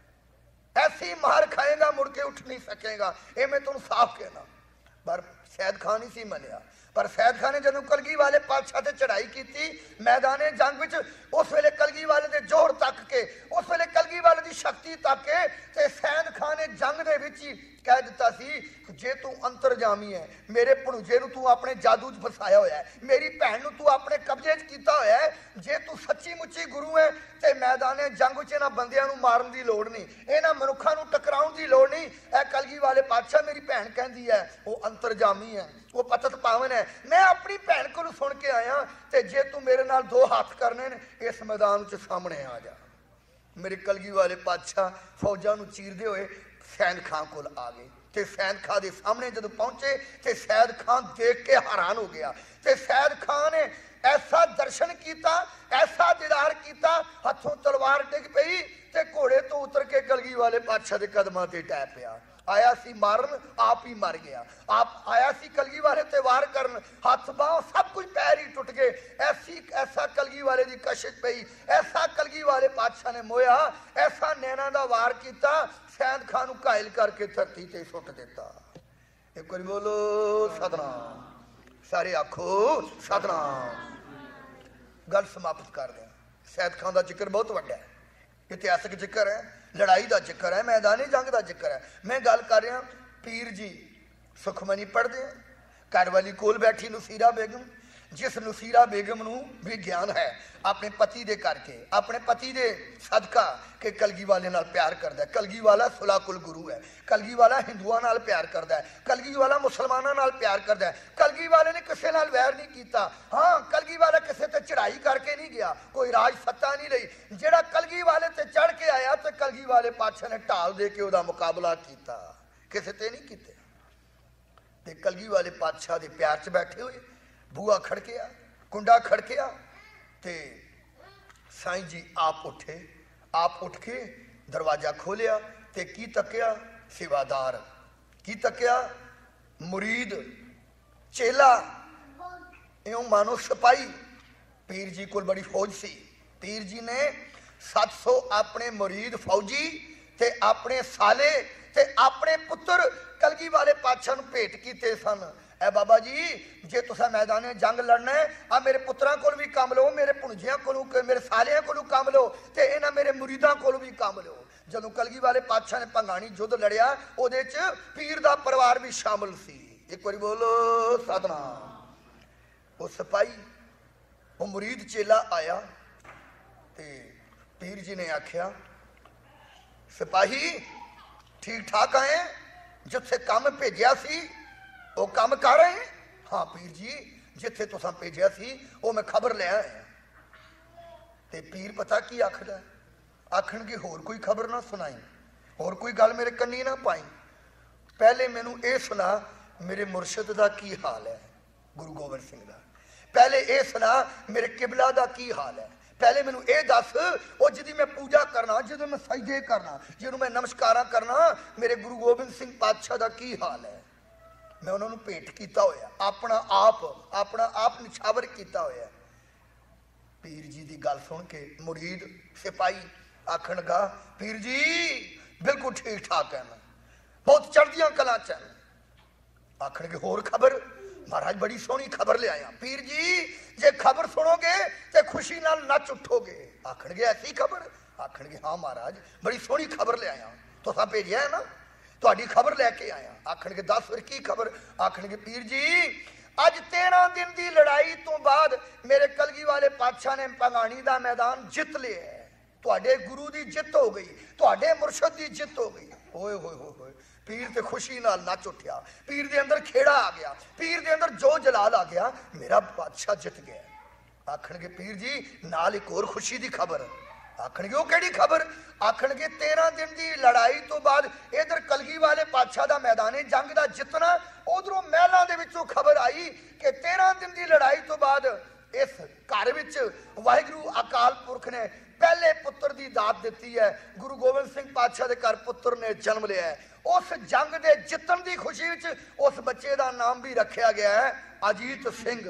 Speaker 1: ऐसी मार खाएगा मुड़ के उठ नहीं सकेगा। ये मैं तुम साफ कहना। पर सैद खान नहीं सी मनिया। पर सैद खान ने जदों कलगी वाले पातशाह ते चढ़ाई की मैदाने जंग विच, उस वेले कलगी वाले दे जोर तक के, उस वेले कलगी वाले दी शक्ति तक के, ते सैद खान ने जंग दे विच ही कह दिता सी, जे तू अंतरजामी है, मेरे भणूजे नूं तू अपने जादू च फसाया होया है, मेरी भैन नूं तू अपने कब्जे च कीता होया है, जे तू सच्ची मुच्ची गुरु है ते मैदाने जंग विच इन्हां बंदियां नूं मारन दी लोड़ नहीं, इन्हां मनुखां नूं टकराउण दी लोड़ नहीं। ऐ कलगी वाले पातशाह मेरी भैन कहंदी है वो अंतरजामी है, वो पतत पावन है, मैं अपनी भैन कोलों सुन के आया, ते जे तू मेरे नाल 2 हाथ करने ने इस मैदान च सामने आ जा। मेरे कलगी वाले पातशाह फौजां नूं चीरदे होए सैद खां कोल आ गए। ते सैद खां दे सामने जदों पहुंचे ते सैद खां देख के हैरान हो गया। ते सैद खां ने ऐसा दर्शन किया, ऐसा दीदार किया, हथों तलवार डिग पई ते घोड़े तो उतर के कलगी वाले पातशाह के कदमां ते टै पिया। आया सी मारन, आप ही मर गया। आप आया सी कलगी वाले ते वार करन, हाथ बाह सब कुछ पैर ही टुट गए। ऐसा कलगी वाले की कशिश पई, ऐसा कलगी वाले पातशाह ने मोया, ऐसा नैना का वार किया, सैद खान नूं घायल करके धरती ते सुट दिता। एक बार बोलो सतनाम, सारे आखो सतनाम। गल समाप्त कर दें। सैद खान का जिक्र बहुत वड्डा है, इतिहासक जिक्र है, लड़ाई का जिक्र है, मैदानी जंग का जिक्र है। मैं गल कर रहा पीर जी सुखमनी पढ़ते हैं, घर वाली कोल बैठी नसीरा बेगम, जिस नसीरा बेगम नूं भी ज्ञान है अपने पति दे करके, अपने पति दे सदका के कलगी वाले नाल प्यार करता है। कलगी वाला सुलाकुल गुरु है, कलगी वाला हिंदुआं नाल प्यार करता है, कलगी वाला मुसलमानां नाल प्यार करता है। कलगी वाले ने किसी नाल वैर नहीं किया। हाँ, कलगी वाला किसी ते चढ़ाई करके नहीं गया, कोई राज सत्ता नहीं रही। जिहड़ा कलगी वाले ते चढ़ के आया तो कलगी वाले पातशाह ने ढाल दे के उहदा मुकाबला किया, किसी ते नहीं कीते। ते कलगी वाले पातशाह दे प्यार च बैठे हुए बूआ खड़किया, कुंडा खड़किया ते साईं जी आप उठे। आप उठ के दरवाजा खोलिया ते की तकिया, सेवादार की तकिया, मुरीद चेला इं मानो सिपाही। पीर जी को बड़ी फौज सी। पीर जी ने 700 अपने मुरीद फौजी ते अपने साले ते अपने पुत्र कलगी वाले पातशाह नूं भेंट कीते सन। ए बाबा जी जे तुसा मैदाने जंग लड़ना है आ मेरे पुत्रां कोल भी काम लो, मेरे भुणजियां कोलों मेरे सालियां कोलों काम लो ते इन्हां मेरे मुरीदां कोलों भी काम लो। जदों कलगी वाले पातशाह ने भंगाणी युद्ध लड़िया उहदे च पीर दा परिवार भी शामिल सी। एक बारी बोलो सतनाम। वो सिपाही वो मुरीद चेला आया ते पीर जी ने आख्या सिपाही ठीक ठाक आए, जिथे काम भेजिया सी वो काम कर रहे हैं? हाँ पीर जी जिथे तुसां भेजिया सी वो मैं खबर ले आया। ते पीर पता की आखदा, आखणगे होर कोई खबर ना सुनाई, होर कोई गल मेरे कन्नी ना पाई, पहले मैनू ये सुना मेरे मुर्शद दा की हाल है गुरु गोबिंद सिंह दा, पहले ये सुना मेरे किबला दा की हाल है, पहले मैनू ये दस वो जिदी मैं पूजा करना, जिदों मैं सजदे करना, जिन्हों मैं नमस्कारा करना, मेरे गुरु गोबिंद सिंह पातशाह दा की हाल है। मैं उन्होंने भेंट किया होया, अपना आप निछावर किया होया। पीर जी की गल सुन के मुरीद सिपाही आखन लगा पीर जी बिल्कुल ठीक ठाक है, बहुत चढ़दियां कलां च है। आखन के होर खबर? महाराज बड़ी सोहनी खबर ले आया। पीर जी जे खबर सुनोगे तो खुशी नाल नच उठोगे। आखन के ऐसी खबर? आखन के हाँ महाराज बड़ी सोहनी खबर ले आया, तुसां भेजिया है ना, तुहाडी खबर लैके आया। आखन के दस फिर की खबर? आखन के पीर जी अज 13 दिन की लड़ाई तो बाद मेरे कलगी वाले पातशाह ने भंगाणी का मैदान जित लिया है, तुहाडे गुरु की जित हो गई, तुहाडे मुर्शद की जित हो गई। ओए होए होए पीर ते खुशी नाल नच उठिया, पीर दे अंदर खेड़ा आ गया, पीर दे अंदर जो जलाल आ गया, मेरा बादशाह जित गया। आखन के पीर जी नाल एक और खुशी की खबर। आखन के वो केड़ी खबर? आखन के 13 दिन की लड़ाई तो बाद इधर कलगी वाले पातशाह का मैदाने जंग का जितना, उधरों महलों के विचों खबर आई कि 13 दिन की लड़ाई तो बाद इस घर विच वाहिगुरु अकाल पुरख ने पहले पुत्र की दात दी है। गुरु गोबिंद सिंह पातशाह के घर पुत्र ने जन्म लिया है। उस जंग के जितन की खुशी विच उस बच्चे का नाम भी रखा गया है अजीत सिंह।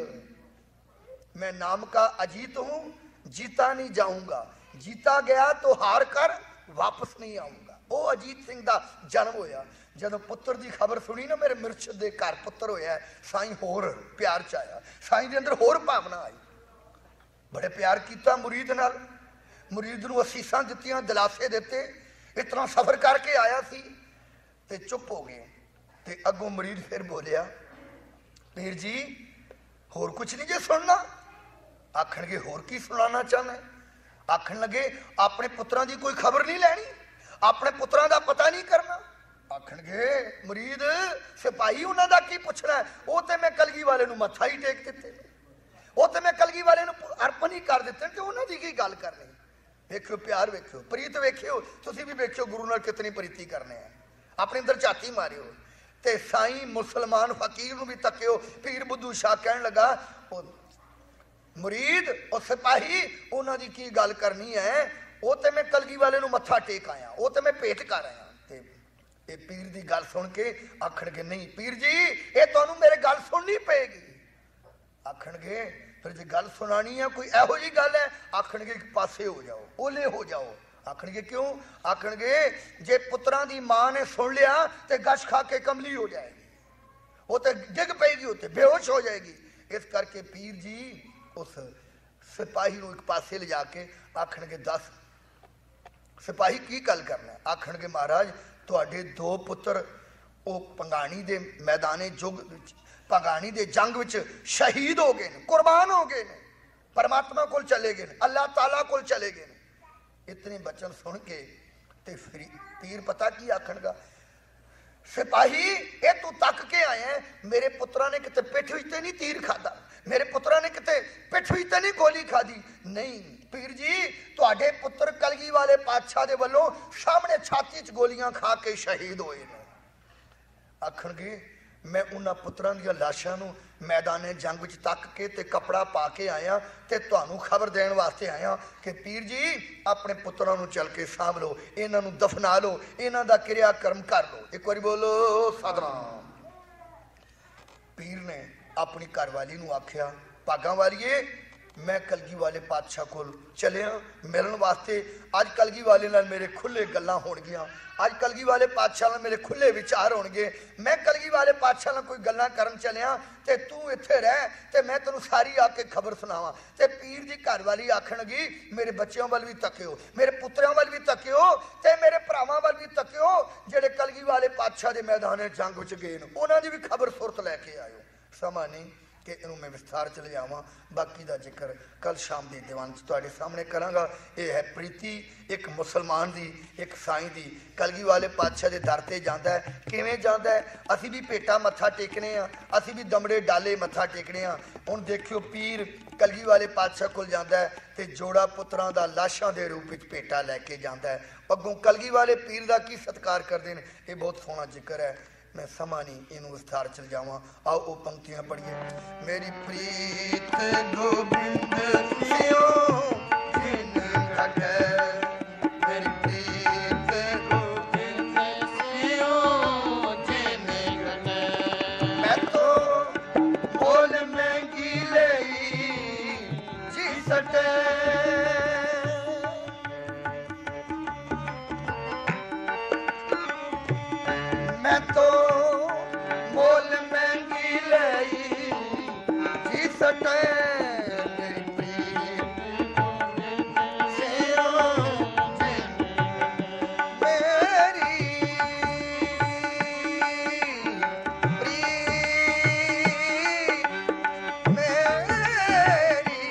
Speaker 1: मैं नाम का अजीत हूं, जीता नहीं जाऊंगा, जीता गया तो हार कर वापस नहीं आऊंगा। वो अजीत सिंह का जन्म होया। जब पुत्र की खबर सुनी ना मेरे मुर्शद के घर पुत्र होया, साईं होर प्यार च आया, साईं के अंदर होर भावना आई, बड़े प्यार किया मुरीद नाल। मुरीद नूं असीसां दित्तियां, दिलासे दिते, इतना सफर करके आया सी ते चुप हो गए। ते अगों मुरीद फिर बोलिया पीर जी होर कुछ नहीं जे सुनना? आखन के होर की सुनाना चाहना? आखन लगे अपने पुत्रां की कोई खबर नहीं लैनी, अपने पुत्रां का पता नहीं करना? आखन गए मुरीद सिपाही उन्हां दा की पुछना है, वो तो मैं कलगी वाले नूं मत्था ही टेक दिते, वो तो मैं कलगी वाले नूं अर्पण ही कर दिते, कि उन्हां दी की गल करनी। वेखियो प्यार, वेखियो प्रीत, वेखियो तुसीं भी वेखियो गुरु नाल कितनी प्रीति करने हैं। अपने अंदर झाती मारियो। ते साईं मुसलमान फकीर नूं भी तकियो। पीर बुद्धू शाह कहन लगा मुरीद और सिपाही उन्हां दी की गल करनी है, वो तो मैं कलगी वाले नूं मत्था टेक आया, वो तो मैं भेंट कर आया। ते पीर दी गल सुन के आखण के नहीं पीर जी ये तुहानूं मेरे गल सुननी पेगी। आखण के फिर जे गल सुनानी है कोई एहो जी गल है? आखण के एक पासे हो जाओ, ओले हो जाओ। आखण के क्यों? आखण के जे पुत्रां दी मां ने सुन लिया तो गश खा के कमली हो जाएगी, वो तो डिग पेगी, उत्ते बेहोश हो जाएगी। इस करके पीर जी उस सिपाही को एक पासे ले जाके आखण के दस सिपाही की गल करना? आखण के महाराज तुहाडे 2 पुत्र वो भंगाणी दे मैदाने जुग भंगाणी दे जंग विच शहीद हो गए, कुर्बान हो गए, परमात्मा कोल चले गए, अल्लाह ताला कोल चले गए। इतने बचन सुन के ते फिर पीर पता की आखणगा सिपाही ये तू तक के आए हैं, मेरे पुत्रा ने किते पिठ विच ते नहीं तीर खादा, मेरे पुत्रा ने किते पिठ विच ते नहीं गोली खादी? नहीं, पीर जी तुहाडे पुत्र कलगी वाले पातशाह दे वल्लों सामने छाती च गोलियां खा के शहीद होए ने। आखणगे मैं उन्हां पुत्रां दीयां लाशां नूं मैदाने जंग विच तक के ते कपड़ा पा के आया ते तुहानूं खबर देण वास्ते आया कि पीर जी अपने पुत्रां नूं चल के साभ लो, इन्हां नूं दफना लो, इन्हां दा क्रियाक्रम कर लो। एक बारी बोलो सतनाम। पीर ने अपनी घरवाली नूं आख्या भागां वालिए मैं कलगी वाले पातशाह कोल चलिया मिलन वास्ते। अज कलगी वाले नाल मेरे खुले गल्लां होणगियां, अज कलगी वाले पातशाह नाल मेरे खुले विचार होणगे। मैं कलगी वाले पातशाह नाल कोई गल्लां करन चलिया ते तू इत्थे रह ते मैं तैनूं सारी आके खबर सुनावां। ते पीर दी घरवाली आखणगी मेरे बच्चों वाल भी तकियो, मेरे पुत्रों वाल भी तकियो ते मेरे भरावां वाल भी तकियो जेड़े कलगी वाले पातशाह दे मैदाने जंग विच गए ने, उन्हां दी भी खबर सुरत लैके आयो। समा नहीं कि इनू मैं विस्तार चले जावां, बाकी का जिक्र कल शाम के दीवान तुहाडे सामने करांगा। यह है प्रीति एक मुसलमान दी, एक साईं दी। कलगी वाले पातशाह के दर ते जांदा है, किवें जांदा है? असी भी भेटा मत्था टेकने आ, असी भी दमड़े डाले मत्था टेकने आ। हुण देखियो पीर कलगी वाले पातशाह कोल जांदा है ते जोड़ा पुत्रां दा लाशां दे रूप विच भेटा लैके जांदा है। अगों कलगी वाले पीर दा की सत्कार करदे ने, ये बहुत सोहना जिक्र है। मैं समा नहीं इनू विस्तार चल जावा। आओ वो पंक्तियां पढ़िए। मेरी प्रीत गोबिंद सियो जिन घटे, मेरी प्रीत गोबिंद सियो जिन घटे, मैं तो मोल महंगी लई जी सटे, मैं तो मोल महंगी लई जी सटे, मेरी प्रीत सियो मेरी प्रीत मेरी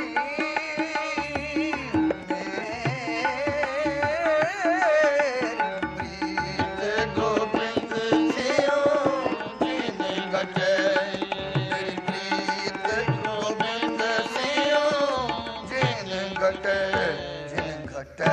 Speaker 1: प्रीत गोबिंद सियो जिन घटे, मेरी प्रीत गोबिंद सियो जिन घटे, जिन घटे।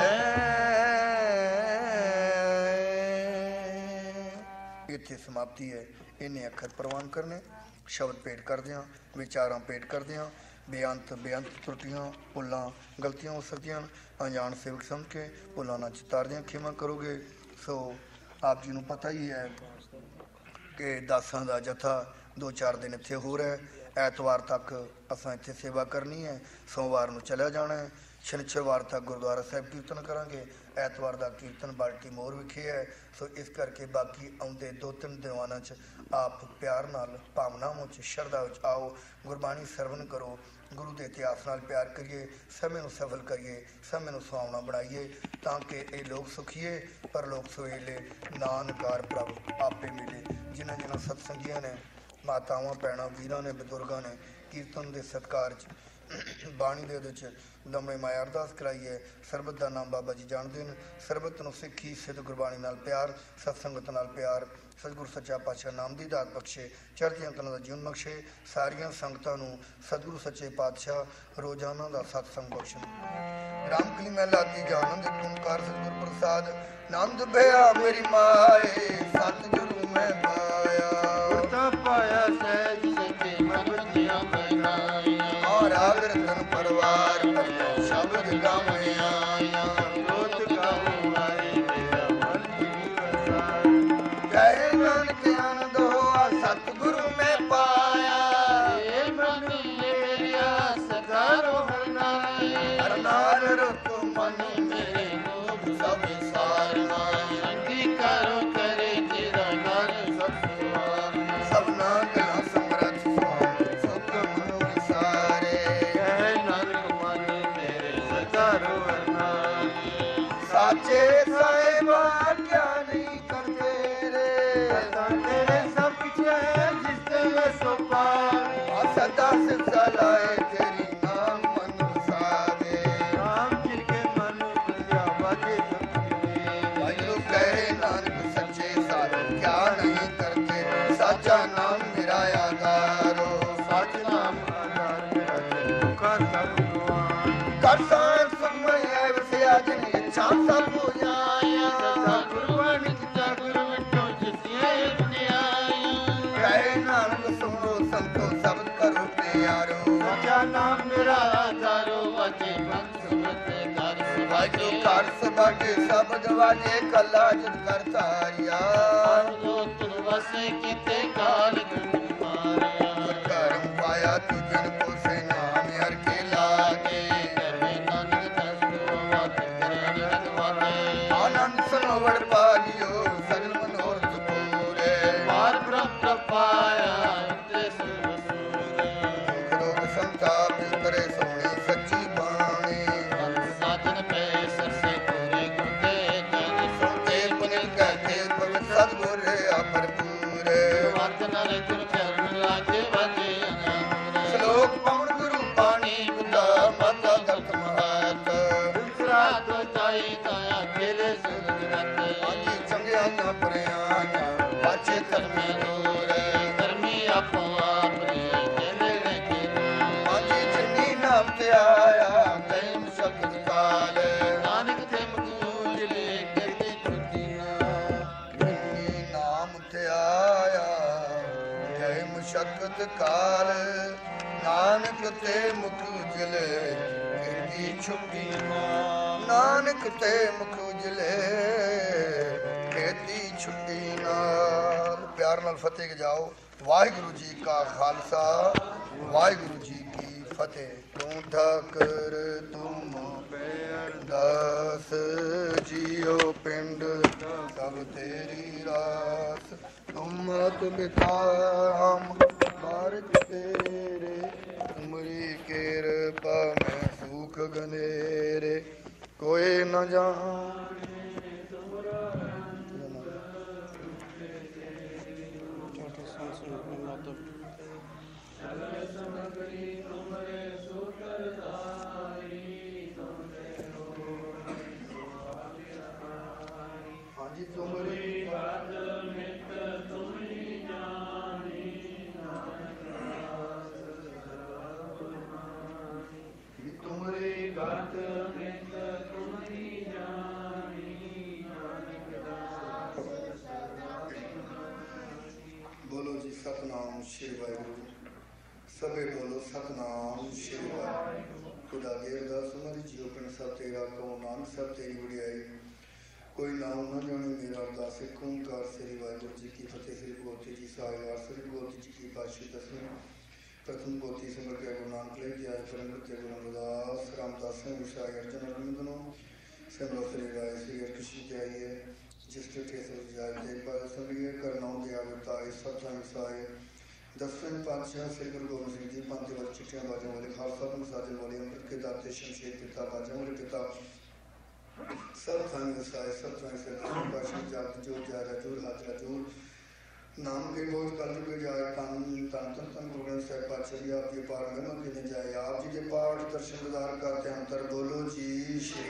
Speaker 1: इत्थे समाप्ति है। इन्हें अखर प्रवान करने, शब्द भेंट कर दियाँ, विचारां भेंट कर दियाँ। बेअंत बेअंत त्रुटियां भुलां गलतियां हो सकदियां, अनजान सेवक समझ के भुलां ना चितार दियां खेमा करोगे। सो आप जी नूं पता ही है कि दासां दा जत्था 2-4 दिन इत्थे हो रहा है। ऐतवार तक असां इत्थे सेवा करनी है, सोमवार नूं चलिया जाना है, शनिचरवार तक गुरुद्वारा साहिब कीर्तन करांगे, ऐतवार का कीर्तन बाल्टी मोर विखे है। सो इस करके बाकी आउंदे 2-3 दिवानां च आप प्यार नाल भावनावां च शरधा च आओ, गुरबाणी सरवण करो, गुरु के इतिहास नाल प्यार करिए, समय नूं सफल करिए, समय नूं सुहावना बनाइए ताकि ये लोग सुखीए पर लोग सुहेले नानकार प्रभ आपे मिले। जिन्हां जिन्हां सत्संगियां ने, मातावां भैणां वीरां ने, बजुर्गां ने कीर्तन के सत्कार च बाणी दे दमड़े माया अरदास कराई है। सरबत का नाम बाबा जी जानते हैं। सरबत नूं सिੱਖੀ सिद्ध गुरबाणी नाल प्यार, सत्संगत नाल प्यार, सतगुरु सच्चा पातशाह नाम दी दात बख्शे, चढ़दियां कलां दा जीवन बख्शे, सारियां संगतां नूं सतगुरु सच्चे पातशाह रोजाना दा सत्संग बख्शण। रामकली महला तीजा आनंद ओंकार सतगुरु प्रसाद, नंद भया मेरी माए सतगुरु मैं पाया, पाया सहज सच्चे मगतियां बनाया, और आगर धन परिवार शब्द गावे आया, रोत गाऊं आई मेरा मन की वसाई, जय नानक आनंद होआ सतगुरु मैं पाया, हे मन मेरा सदारो हरनाए, हरनार रुतो मन मेरे लोग सब सारना, अंगीकारो करे तेरा नाम सब बाटे शब्द वाजे कला जित करता या
Speaker 2: जो तुम वसे किते काल तुम मारिया
Speaker 1: कर्म पाया तू जन को से नाम हर के लागे
Speaker 2: नानक दसो मत करे वाते
Speaker 1: आनंद सनोवर पालियो सरल मनोरथ पूरे
Speaker 2: मार ब्रह्म पाया ते सुसूरे
Speaker 1: लोग संताप करे सोनी सच्ची बाणी
Speaker 2: साधन पे सरसे पूरे गुरदे जन
Speaker 1: सुनते पुनिल कहते पवित्र सद्गुर अपर पूरे
Speaker 2: वत नर गुर चरण लागे वाजे अनंत
Speaker 1: श्लोक पवन गुरु पाणी बुद्धा माता दत्त महत
Speaker 2: दूसरा तो जाई दया खेले सुरत
Speaker 1: आजी चंगिया ना पुरिया ना बाचे
Speaker 2: कर्मे दूरे कर्मी आपो आपरे खेले रखे
Speaker 1: आजी जिन्नी नाम ते आया कैम शब्द काल
Speaker 2: नानक ते मुकुजले कहते छुट्टी ना
Speaker 1: जिन्नी नाम ते आया कैम शब्द काल नानक ते मुख उजले कीर्ति छुपी नानक ते मुख उजले खेती छुट्टी नाल प्यार नाल फतेह के जाओ वाहिगुरु जी का खालसा वाहिगुरु जी की फतेह तू ठकर तुम दास जियो पिंड सब तेरी रास तुम मत बिता हम बारिक तेरे तुमरी कृपा में सुख गनेरे कोई न जाने हाजी तुमरी बात मित तुमरी जानी तुमरी बात मित तुमरी जानी बोलो जी सतनाम श्री वाहिगुरु सबे बोलो सतनाम श्री वाहिगुरु खुदा दे अरदास हमारी जियो पिंड सब तेरा कहो नानक सब तेरी वडियाई कोई नाम न जाने मेरा अरदास एक ओंकार श्री वाहिगुरु जी की फतेह श्री गोती जी साहिवार श्री गोती जी की पातशाही दसवीं प्रथम गोती सिमर के गुरु नानक ले दिया परम के गुरु रामदास रामदास विशाय अर्जन अरविंदनो सिमरो श्री राय श्री कृष्ण के आइए जिस टे से जाय देख पाए सुनिए करनाओं के आवताए सत्संग साए दसवें पातशाह श्री गुरु गोबिंद सिंह जी पांते वाले चिट्ठियां बाजों वाले खालसा मसाजे वाले अमृत के दाते शमशेर पिता बाजों वाले पिता सत्संग साए सत्संग से पातशाह जात जो जारा जोर हाजरा जोर नाम के बोझ कल के जाए तन तन तन तन गुरु साहब पातशाह आप जी पार में के न जाए आप जी के पाठ दर्शन दार करते अंतर बोलो जी श्री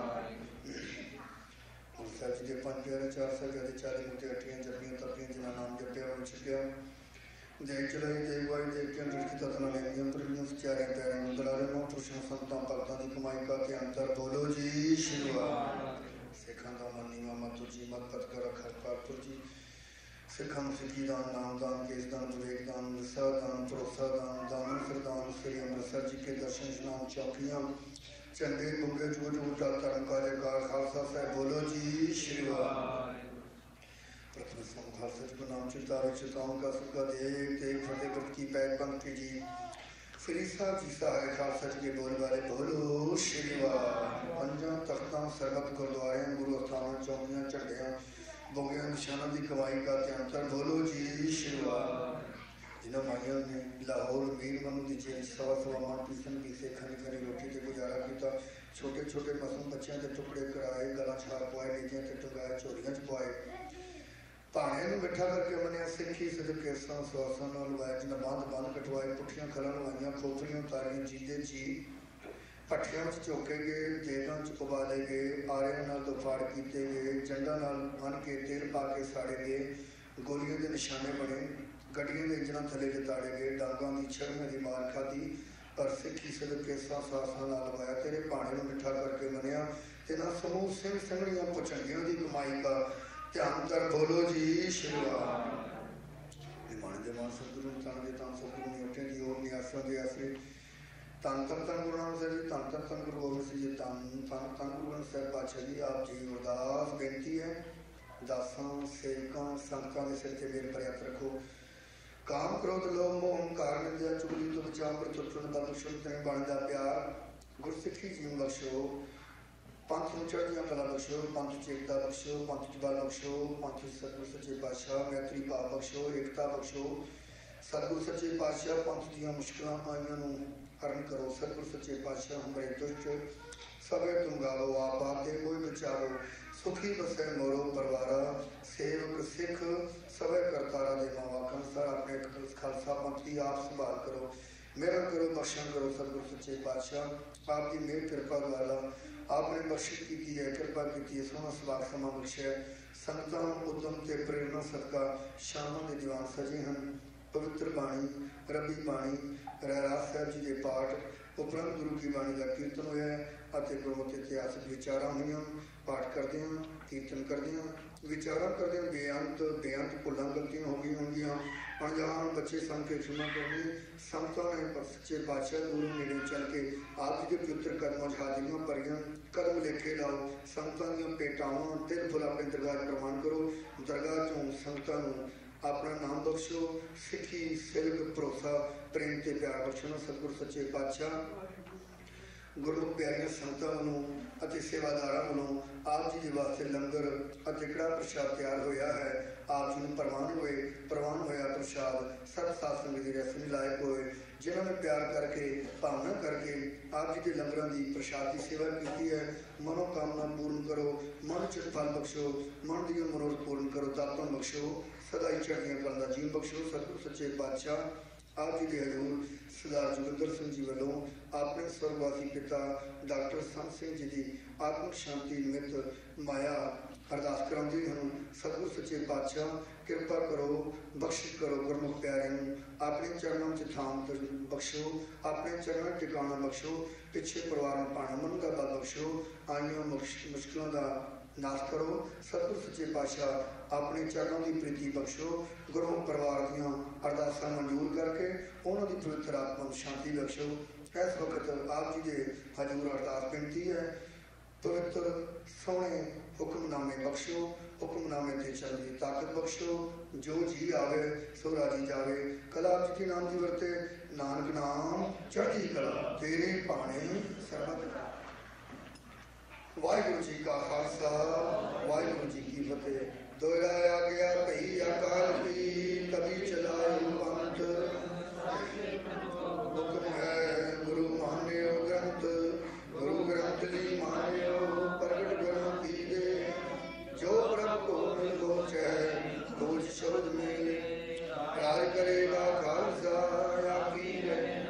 Speaker 1: साहब जी के पंज प्यारे चार साहब 40 मुठे अठियां जपियां तपियां जिन्ना नाम जपिया उन छकिया जय चलाई जय वाई देव के दृष्टि तत्ना ने नियंत्रण में चारे प्यारे मंगलारे नो पुरुषों संतां भक्तां दी कमाई का के अंतर बोलो जी श्री सिखां दा मन नीवा मत जी मत पत कर रखा पातुर जी सिखां सिखी दान नाम दान केस दान विवेक दान विसा दान भरोसा दान दान सरदान श्री अमृतसर जी के दर्शन स्नान चौकियां चंडे गुंगे जो जो धर्म कार्यकार खालसा साहब बोलो जी श्री प्रथम संघार सच को नाम चितावे चिताओं का सुखा देख देख फतेह पद की पैर पंक्ति जी श्री साहब जी साहब खालसा जी के बोल वाले बोलो श्री पंजा तख्तां सरबत गुरुद्वारे गुरु स्थान चौकियां झंडियां बोगियां निशाना की कमाई का अंतर बोलो जी श्री जिन्हों माइया ने लाहौर मीर मनु की जेल सवा सवा मन पीसन पीसे खनी खनी रोटी से गुजारा किया छोटे छोटे मासूम बच्चों के टुकड़े कराए गला छाप पवाए नीतियां से टुकाए चोरियां च पवाए भाणे मिठा करके मनिया सिखी सिद्ध केसा सवासा लवाया जिन्हें बंद बंद कटवाए पुठियां खलन लवाइया खोखरियां उतारियां जीते जी पट्ठियां चौके गए जेलों च उबाले गए आरियां दोफाड़ किए गए जंडा बन के तेल पा के साड़े गए गोलियों के निशाने बने गड्डियों के इंजन थले के ताड़े गए डांगों की छड़ियों की मार खाधी पर सिखी सिद्ध केसा सवासा लवाया तेरे भाणे मिठा करके मनिया तेना समूह सिंह संघड़ियां पुचंगियों की कमाई का ध्यान कर बोलो जी श्री माने दे मान सतगुरु तान दे तान सतगुरु ने उठे दी ओर नियासों दे आसरे
Speaker 3: ਧੰਨ ਧੰਨ ਧੰਨ ਗੁਰੂ ਨਾਨਕ ਸਾਹਿਬ ਜੀ, ਧੰਨ ਧੰਨ ਧੰਨ ਗੁਰੂ ਗੋਬਿੰਦ ਸਿੰਘ ਜੀ, ਧੰਨ ਧੰਨ ਧੰਨ ਗੁਰੂ ਗ੍ਰੰਥ ਸਾਹਿਬ ਪਾਤਸ਼ਾਹ ਜੀ। ਆਪ ਜੀ ਅਰਦਾਸ ਬੇਨਤੀ ਹੈ, ਦਾਸਾਂ ਸੇਵਕਾਂ ਸੰਗਤਾਂ ਦੇ ਸਿਰ ਤੇ ਮੇਰ ਭਰੇ ਹੱਥ ਰੱਖੋ। ਕਾਮ ਕ੍ਰੋਧ ਲੋਭ ਮੋਹ ਹੰਕਾਰ ਨਿੰਦਿਆ ਚੁਗਲੀ ਤੋਂ ਬਚਾਅ, ਪਰ ਤੁਰਤੁਣ ਬਖਸ਼ੋ ਤੈਨੂੰ ਬਾਣੀ ਦਾ ਪਿਆਰ, ਗੁਰਸਿੱਖੀ ਜੀਵਨ ਬਖਸ਼ੋ, ਪੰਥ ਨੂੰ ਚੜ੍ਹਦੀਆਂ ਕਲਾ ਬਖਸ਼ੋ, ਪੰਥ ਚ ਏਕਤਾ ਬਖਸ਼ੋ, ਪੰਥ ਚ ਬਲ ਬਖਸ਼ੋ, ਪੰਥ ਚ ਸਤਿਗੁਰ ਸੱਚੇ ਪਾਤਸ਼ਾਹ ਮੈਤਰੀ ਭਾਵ ਬਖਸ਼ੋ, ਏਕਤਾ ਬਖਸ਼ੋ। ਸਤਿਗੁਰ ਸੱਚੇ ਪਾਤਸ਼ਾਹ ਪੰਥ ਦੀਆਂ ਮੁਸ਼ਕਿਲਾਂ ਆਈਆਂ ਨੂੰ ਹਰਨ ਕਰੋ। ਸਤਿਗੁਰ ਸੱਚੇ ਪਾਤਸ਼ਾਹ ਹਮਾਰੇ ਦੁਸ਼ਟ ਸਭੇ ਤੁਮ ਗਾਵੋ, ਆਪ ਆਤੇ ਕੋਈ ਬਚਾਵੋ, ਸੁਖੀ ਬਸੇ ਮੋਰੋ ਪਰਿਵਾਰਾ, ਸੇਵਕ ਸਿੱਖ ਸਭੇ ਕਰਤਾਰਾ ਦੇ ਮਾਵਾ ਕੰਸਰ, ਆਪਣੇ ਖਾਲਸਾ ਪੰਥ ਦੀ ਆਪ ਸੰਭਾਲ ਕਰੋ, ਮੇਰਾ ਕਰੋ, ਬਖਸ਼ਣ ਕਰੋ। ਸਤਿਗੁਰ ਸੱਚੇ ਪਾਤਸ਼ਾਹ ਆਪ ਦੀ ਮਿਹਰ ਕਿਰਪਾ ਦੁਆਰਾ आपने बख्शिश की है, कृपा की है, सोना सवाग समा बख्शा। संगतां उद्यम ते प्रेरणा सदका शामां दे दीवान सजे हैं। पवित्र बाणी रबी बाणी रहरास साहब जी के पाठ उपरंत गुरु की बाणी का कीर्तन होया ਅਤੇ ਗੁਰਮਤਿ ਇਤਿਹਾਸਕ ਵਿਚਾਰਾਂ ਹੋਈਆਂ। ਪਾਠ ਕਰਦੇ ਹਾਂ, ਕੀਰਤਨ ਕਰਦੇ ਹਾਂ, ਵਿਚਾਰਾਂ ਕਰਦੇ ਹਾਂ। ਬੇਅੰਤ ਭੁੱਲਾਂ ਗਲਤੀਆਂ ਹੋ ਗਈਆਂ ਹੋਣਗੀਆਂ, ਅਣਜਾਣ ਬੱਚੇ ਸੰਗ ਕੇ ਖਿਮਾ ਕਰਨੀ। ਸੰਤਾਂ ਨੇ ਸੱਚੇ ਪਾਤਸ਼ਾਹ ਗੁਰੂ ਨੇੜੇ ਚੱਲ ਕੇ ਆਪ ਜੀ ਦੇ ਪਵਿੱਤਰ ਕਦਮਾਂ 'ਚ ਹਾਜ਼ਰੀਆਂ ਭਰੀਆਂ। ਕਰਮ ਲੇਖੇ ਲਾਓ, ਸੰਤਾਂ ਦੀਆਂ ਭੇਟਾਵਾਂ ਤਿਲ ਫੁੱਲ ਆਪਣੇ ਦਰਗਾਹ ਪ੍ਰਵਾਨ ਕਰੋ। ਦਰਗਾਹ 'ਚੋਂ ਸੰਗਤਾਂ ਨੂੰ ਆਪਣਾ ਨਾਮ ਬਖਸ਼ੋ, ਸਿੱਖੀ ਸਿਰਕ ਭਰੋਸਾ ਪ੍ਰੇਮ ਤੇ ਪਿਆਰ ਬਖਸ਼ਣਾ। ਸਤਿਗੁਰ ਸੱਚੇ ਪਾਤਸ਼ਾਹ ਗੁਰਮੁਖ ਪਿਆਰੀਆਂ ਸੰਗਤਾਂ ਵੱਲੋਂ ਅਤੇ ਸੇਵਾਦਾਰਾਂ ਵੱਲੋਂ ਆਪ ਜੀ ਦੇ ਵਾਸਤੇ ਲੰਗਰ ਅਤੇ ਕੜਾਹ ਪ੍ਰਸ਼ਾਦ ਤਿਆਰ ਹੋਇਆ ਹੈ। ਆਪ ਜੀ ਨੂੰ ਪ੍ਰਵਾਨ ਹੋਇਆ ਪ੍ਰਸ਼ਾਦ ਸਰਬ ਸਾਧ ਸੰਗਤ ਦੀ ਰਸਮ ਲਾਇਕ ਹੋਏ, ਜਿਨ੍ਹਾਂ ਨੇ ਪਿਆਰ ਕਰਕੇ ਭਾਵਨਾ ਕਰਕੇ ਆਪ ਜੀ ਦੇ ਲੰਗਰਾਂ ਦੀ ਪ੍ਰਸ਼ਾਦ ਦੀ ਸੇਵਾ ਕੀਤੀ ਹੈ। ਮਨੋਕਾਮਨਾ ਪੂਰਨ ਕਰੋ, ਮਨ ਚ ਫਲ ਬਖਸ਼ੋ, ਮਨ ਦੀਆਂ ਮਨੋਰਥ ਪੂਰਨ ਕਰੋ, ਦਾਤਾਂ ਬਖਸ਼ੋ, ਸਦਾਈ ਚੜ੍ਹਦੀਆਂ ਕਲਾਂ ਦਾ ਜੀਵਨ ਬਖਸ਼ੋ। ਸਤਿਗੁਰ ਸੱਚੇ ਪਾਤਸ਼ਾਹ ਆਪ ਜੀ ਦੇ ਹਜ਼ੂਰ ਸਰਦਾਰ ਜੋਗਿੰਦਰ ਸਿੰਘ ਜੀ ਵੱਲੋਂ ਆਪਣੇ ਸਵਰਗਵਾਸੀ ਪਿਤਾ ਡਾਕਟਰ ਸੰਤ ਸਿੰਘ ਜੀ ਦੀ ਆਤਮਿਕ ਸ਼ਾਂਤੀ ਨਿਮਿਤ ਮਾਇਆ ਅਰਦਾਸ ਕਰਾਉਂਦੇ ਹਨ। ਸਤਿਗੁਰ ਸੱਚੇ ਪਾਤਸ਼ਾਹ ਕਿਰਪਾ ਕਰੋ, ਬਖਸ਼ਿਸ਼ ਕਰੋ। ਗੁਰਮੁਖ ਪਿਆਰਿਆਂ ਨੂੰ ਆਪਣੇ ਚਰਨਾਂ 'ਚ ਥਾਂ ਬਖਸ਼ੋ, ਆਪਣੇ ਚਰਨਾਂ 'ਚ ਟਿਕਾਣਾ ਬਖਸ਼ੋ, ਪਿੱਛੇ ਪਰਿਵਾਰ ਨੂੰ ਭਾਣਾ ਮੰਨ ਦਾ ਬਲ ਬਖਸ਼ੋ, ਆਈਆਂ ਮੁਸ਼ਕਿਲਾਂ ਦਾ ਨਾਸ਼ ਕਰੋ। ਸਤਿਗੁਰ ਸੱਚੇ ਪਾਤਸ਼ਾਹ ਆਪਣੇ ਚਰਨਾਂ ਦੀ ਪ੍ਰੀਤੀ ਬਖਸ਼ੋ। ਗੁਰਮੁਖ ਪਰਿਵਾਰ ਦੀਆਂ ਅਰਦਾਸਾਂ ਮਨਜ਼ੂਰ ਕਰਕੇ ਉਹਨਾਂ ਦੀ ਪਵਿੱਤਰ ਆਤਮਾ ਨੂੰ ਸ਼ਾਂਤੀ ਬਖਸ਼ੋ। ਇਸ ਵਕਤ ਆਪ ਜੀ ਦੇ ਹਜ਼ੂਰ ਅਰਦਾਸ ਬੇਨਤੀ ਹੈ, ਪਵਿੱਤਰ ਸੋਹਣੇ ਹੁਕਮਨਾਮੇ ਬਖਸ਼ੋ, ਹੁਕਮਨਾਮੇ ਤੇ ਚੱਲਣ ਦੀ ਤਾਕਤ ਬਖਸ਼ੋ। ਜੋ ਜੀ ਆਵੇ ਸੋ ਰਾਜੀ ਜਾਵੇ, ਕਲਾ ਜੀ ਨਾਮ ਦੀ ਵਰਤੇ, ਨਾਨਕ ਨਾਮ ਚੜ੍ਹਦੀ ਕਲਾ, ਤੇਰੇ ਭਾਣੇ ਸਰਬਤ। ਵਾਹਿਗੁਰੂ ਜੀ ਕਾ ਖਾਲਸਾ, ਵਾਹਿਗੁਰੂ ਜੀ ਕੀ ਫਤਿਹ। ਦੋਹਰਾਇਆ ਗਿਆ ਭਈ ਅਕਾਲ ਕੀ, ਕਬੀ ਚਲਾਇ ਪੰਥ, ਹੁਕਮ ਹੈ ਗੁਰੂ ਮਾਨਿਓ ਗ੍ਰੰਥ, ਗੁਰੂ ਗ੍ਰੰਥ ਜੀ ਮਾਨਿਓ ਪ੍ਰਗਟ ਗੁਰੂ ਕੀ ਦੇ, ਜੋ ਪ੍ਰਭ ਕੋ ਮਿਲ ਗੋਚੈ ਗੋਚ ਸ਼ਬਦ ਮੇਲੇ, ਰਾਜ ਕਰੇਗਾ ਖਾਲਸਾ ਆਪੀ ਰਹਿ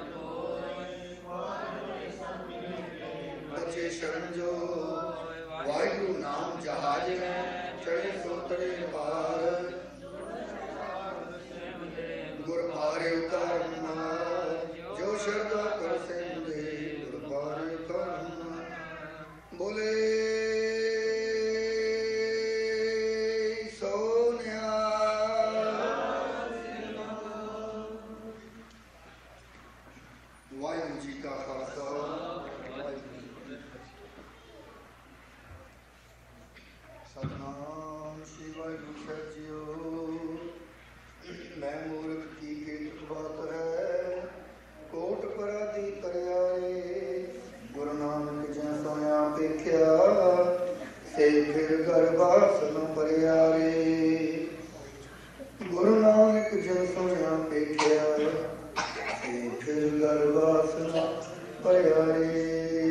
Speaker 3: ਬਚੇ ਸ਼ਰਨ ਜੋ। ਵਾਹਿਗੁਰੂ ਨਾਮ ਜਹਾਜ ਹੈ ਚੜੇ ਸੋਤਰੇ ਪਾਰ, ਗੁਰ ਮਾਰੇ ਉਤਾਰਨ ਮਾਰ, ਜੋ ਸ਼ਰਧਾ ਕਰ ਸਿੰਦੇ ਗੁਰ ਮਾਰੇ ਉਤਾਰਨ ਮਾਰ। ਬੋਲੇ ਸੋਨਿਆ ਵਾਹਿਗੁਰੂ ਜੀ ਕਾ ਖਾਲਸਾ। ਸਤਿਨਾਮ ਸ਼੍ਰੀ ਵਾਹਿਗੁਰੂ ਸਾਹਿਬ ਜੀਓ। ਮੈਂ ਮੂਰਖ ਕੀ ਖੇਤ ਬਾਤ ਹੈ, ਕੋਟ ਪਰਾਦੀ ਕਰਿਆਏ, ਗੁਰੂ ਨਾਨਕ ਜੈ ਸੁਣਿਆ ਵੇਖਿਆ, ਸੇ ਫਿਰ ਗਰਬਾਸ ਨ ਪਰਿਆਰੇ। ਗੁਰੂ ਨਾਨਕ ਜੈ ਸੁਣਿਆ ਵੇਖਿਆ, ਸੇ ਫਿਰ ਗਰਬਾਸ ਨ ਪਰਿਆਰੇ।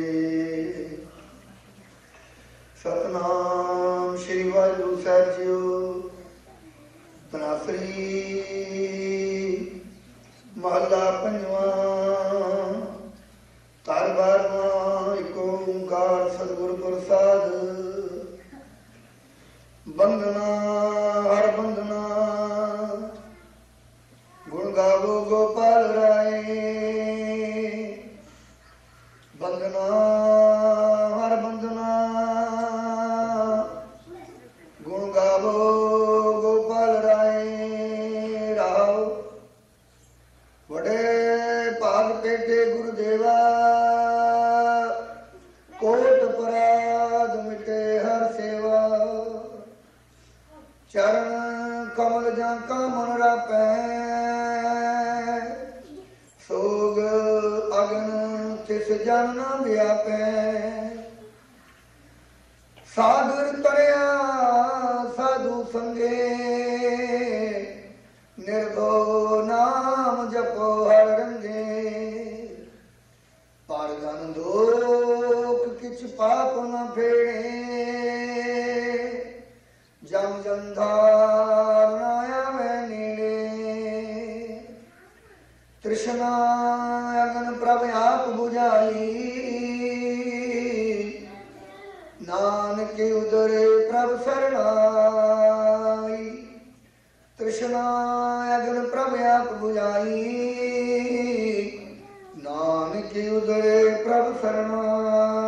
Speaker 3: ਸਤਿਨਾਮ ਸ਼੍ਰੀ ਵਾਹਿਗੁਰੂ ਸਾਹਿਬ ਜੀਓ। ਤਨਾਸਰੀ ਮਹਲਾ ਪੰਜਵਾਂ। ਧਰ ਬਾਰਵਾਂ। ਏਕ ਓਂਕਾਰ ਸਤਿਗੁਰ ਪ੍ਰਸਾਦ। ਬੰਦਨਾ ਹਰ ਬੰਦਨਾ, ਗੁਣ ਗਾਵੋ ਗੋਪਾਲ ਰਾਏ। ਬੰਦਨਾ ਹਰ ਬੰਦਨਾ, ਗੁਣ ਗਾਵੋ ਗੋਪਾਲ ਰਾਏ। ਰਾਓ ਵਡੇ ਭਾਗ ਪੇਟੇ ਗੁਰਦੇਵਾ, ਚਰਨ ਕਮਲ ਜਾਂ ਕਾ ਮਨ ਰਾਪੈ ਸੋਗ ਅਗਨ ਤਿਸ ਜਨ ਨਾ ਵਿਆਪੈ ਸਾਗਰ ਤਰਿਆ ਸਾਧੂ ਸੰਗੇ ਨਿਰਭਉ ਨਾਮ ਜਪੋ ਹਰ ਰੰਗੇ ਪਰ ਧਨ ਦੋਖ ਕਿਛ ਪਾਪ ਨ ਫੇੜੇ ਜਮ ਜੰਧਾਰ ਨਾ ਆਵੇ ਨੇੜੇ ਤ੍ਰਿਸ਼ਨਾ ਅਗਨ ਪ੍ਰਭ ਆਪ ਬੁਝਾਈ ਨਾਨਕ ਉਦਰੇ ਪ੍ਰਭ ਸਰਣਾਈ ਤ੍ਰਿਸ਼ਨਾ ਅਗਨ ਪ੍ਰਭ ਆਪ ਬੁਝਾਈ ਨਾਨਕ ਉਦਰੇ ਪ੍ਰਭ ਸਰਣਾਈ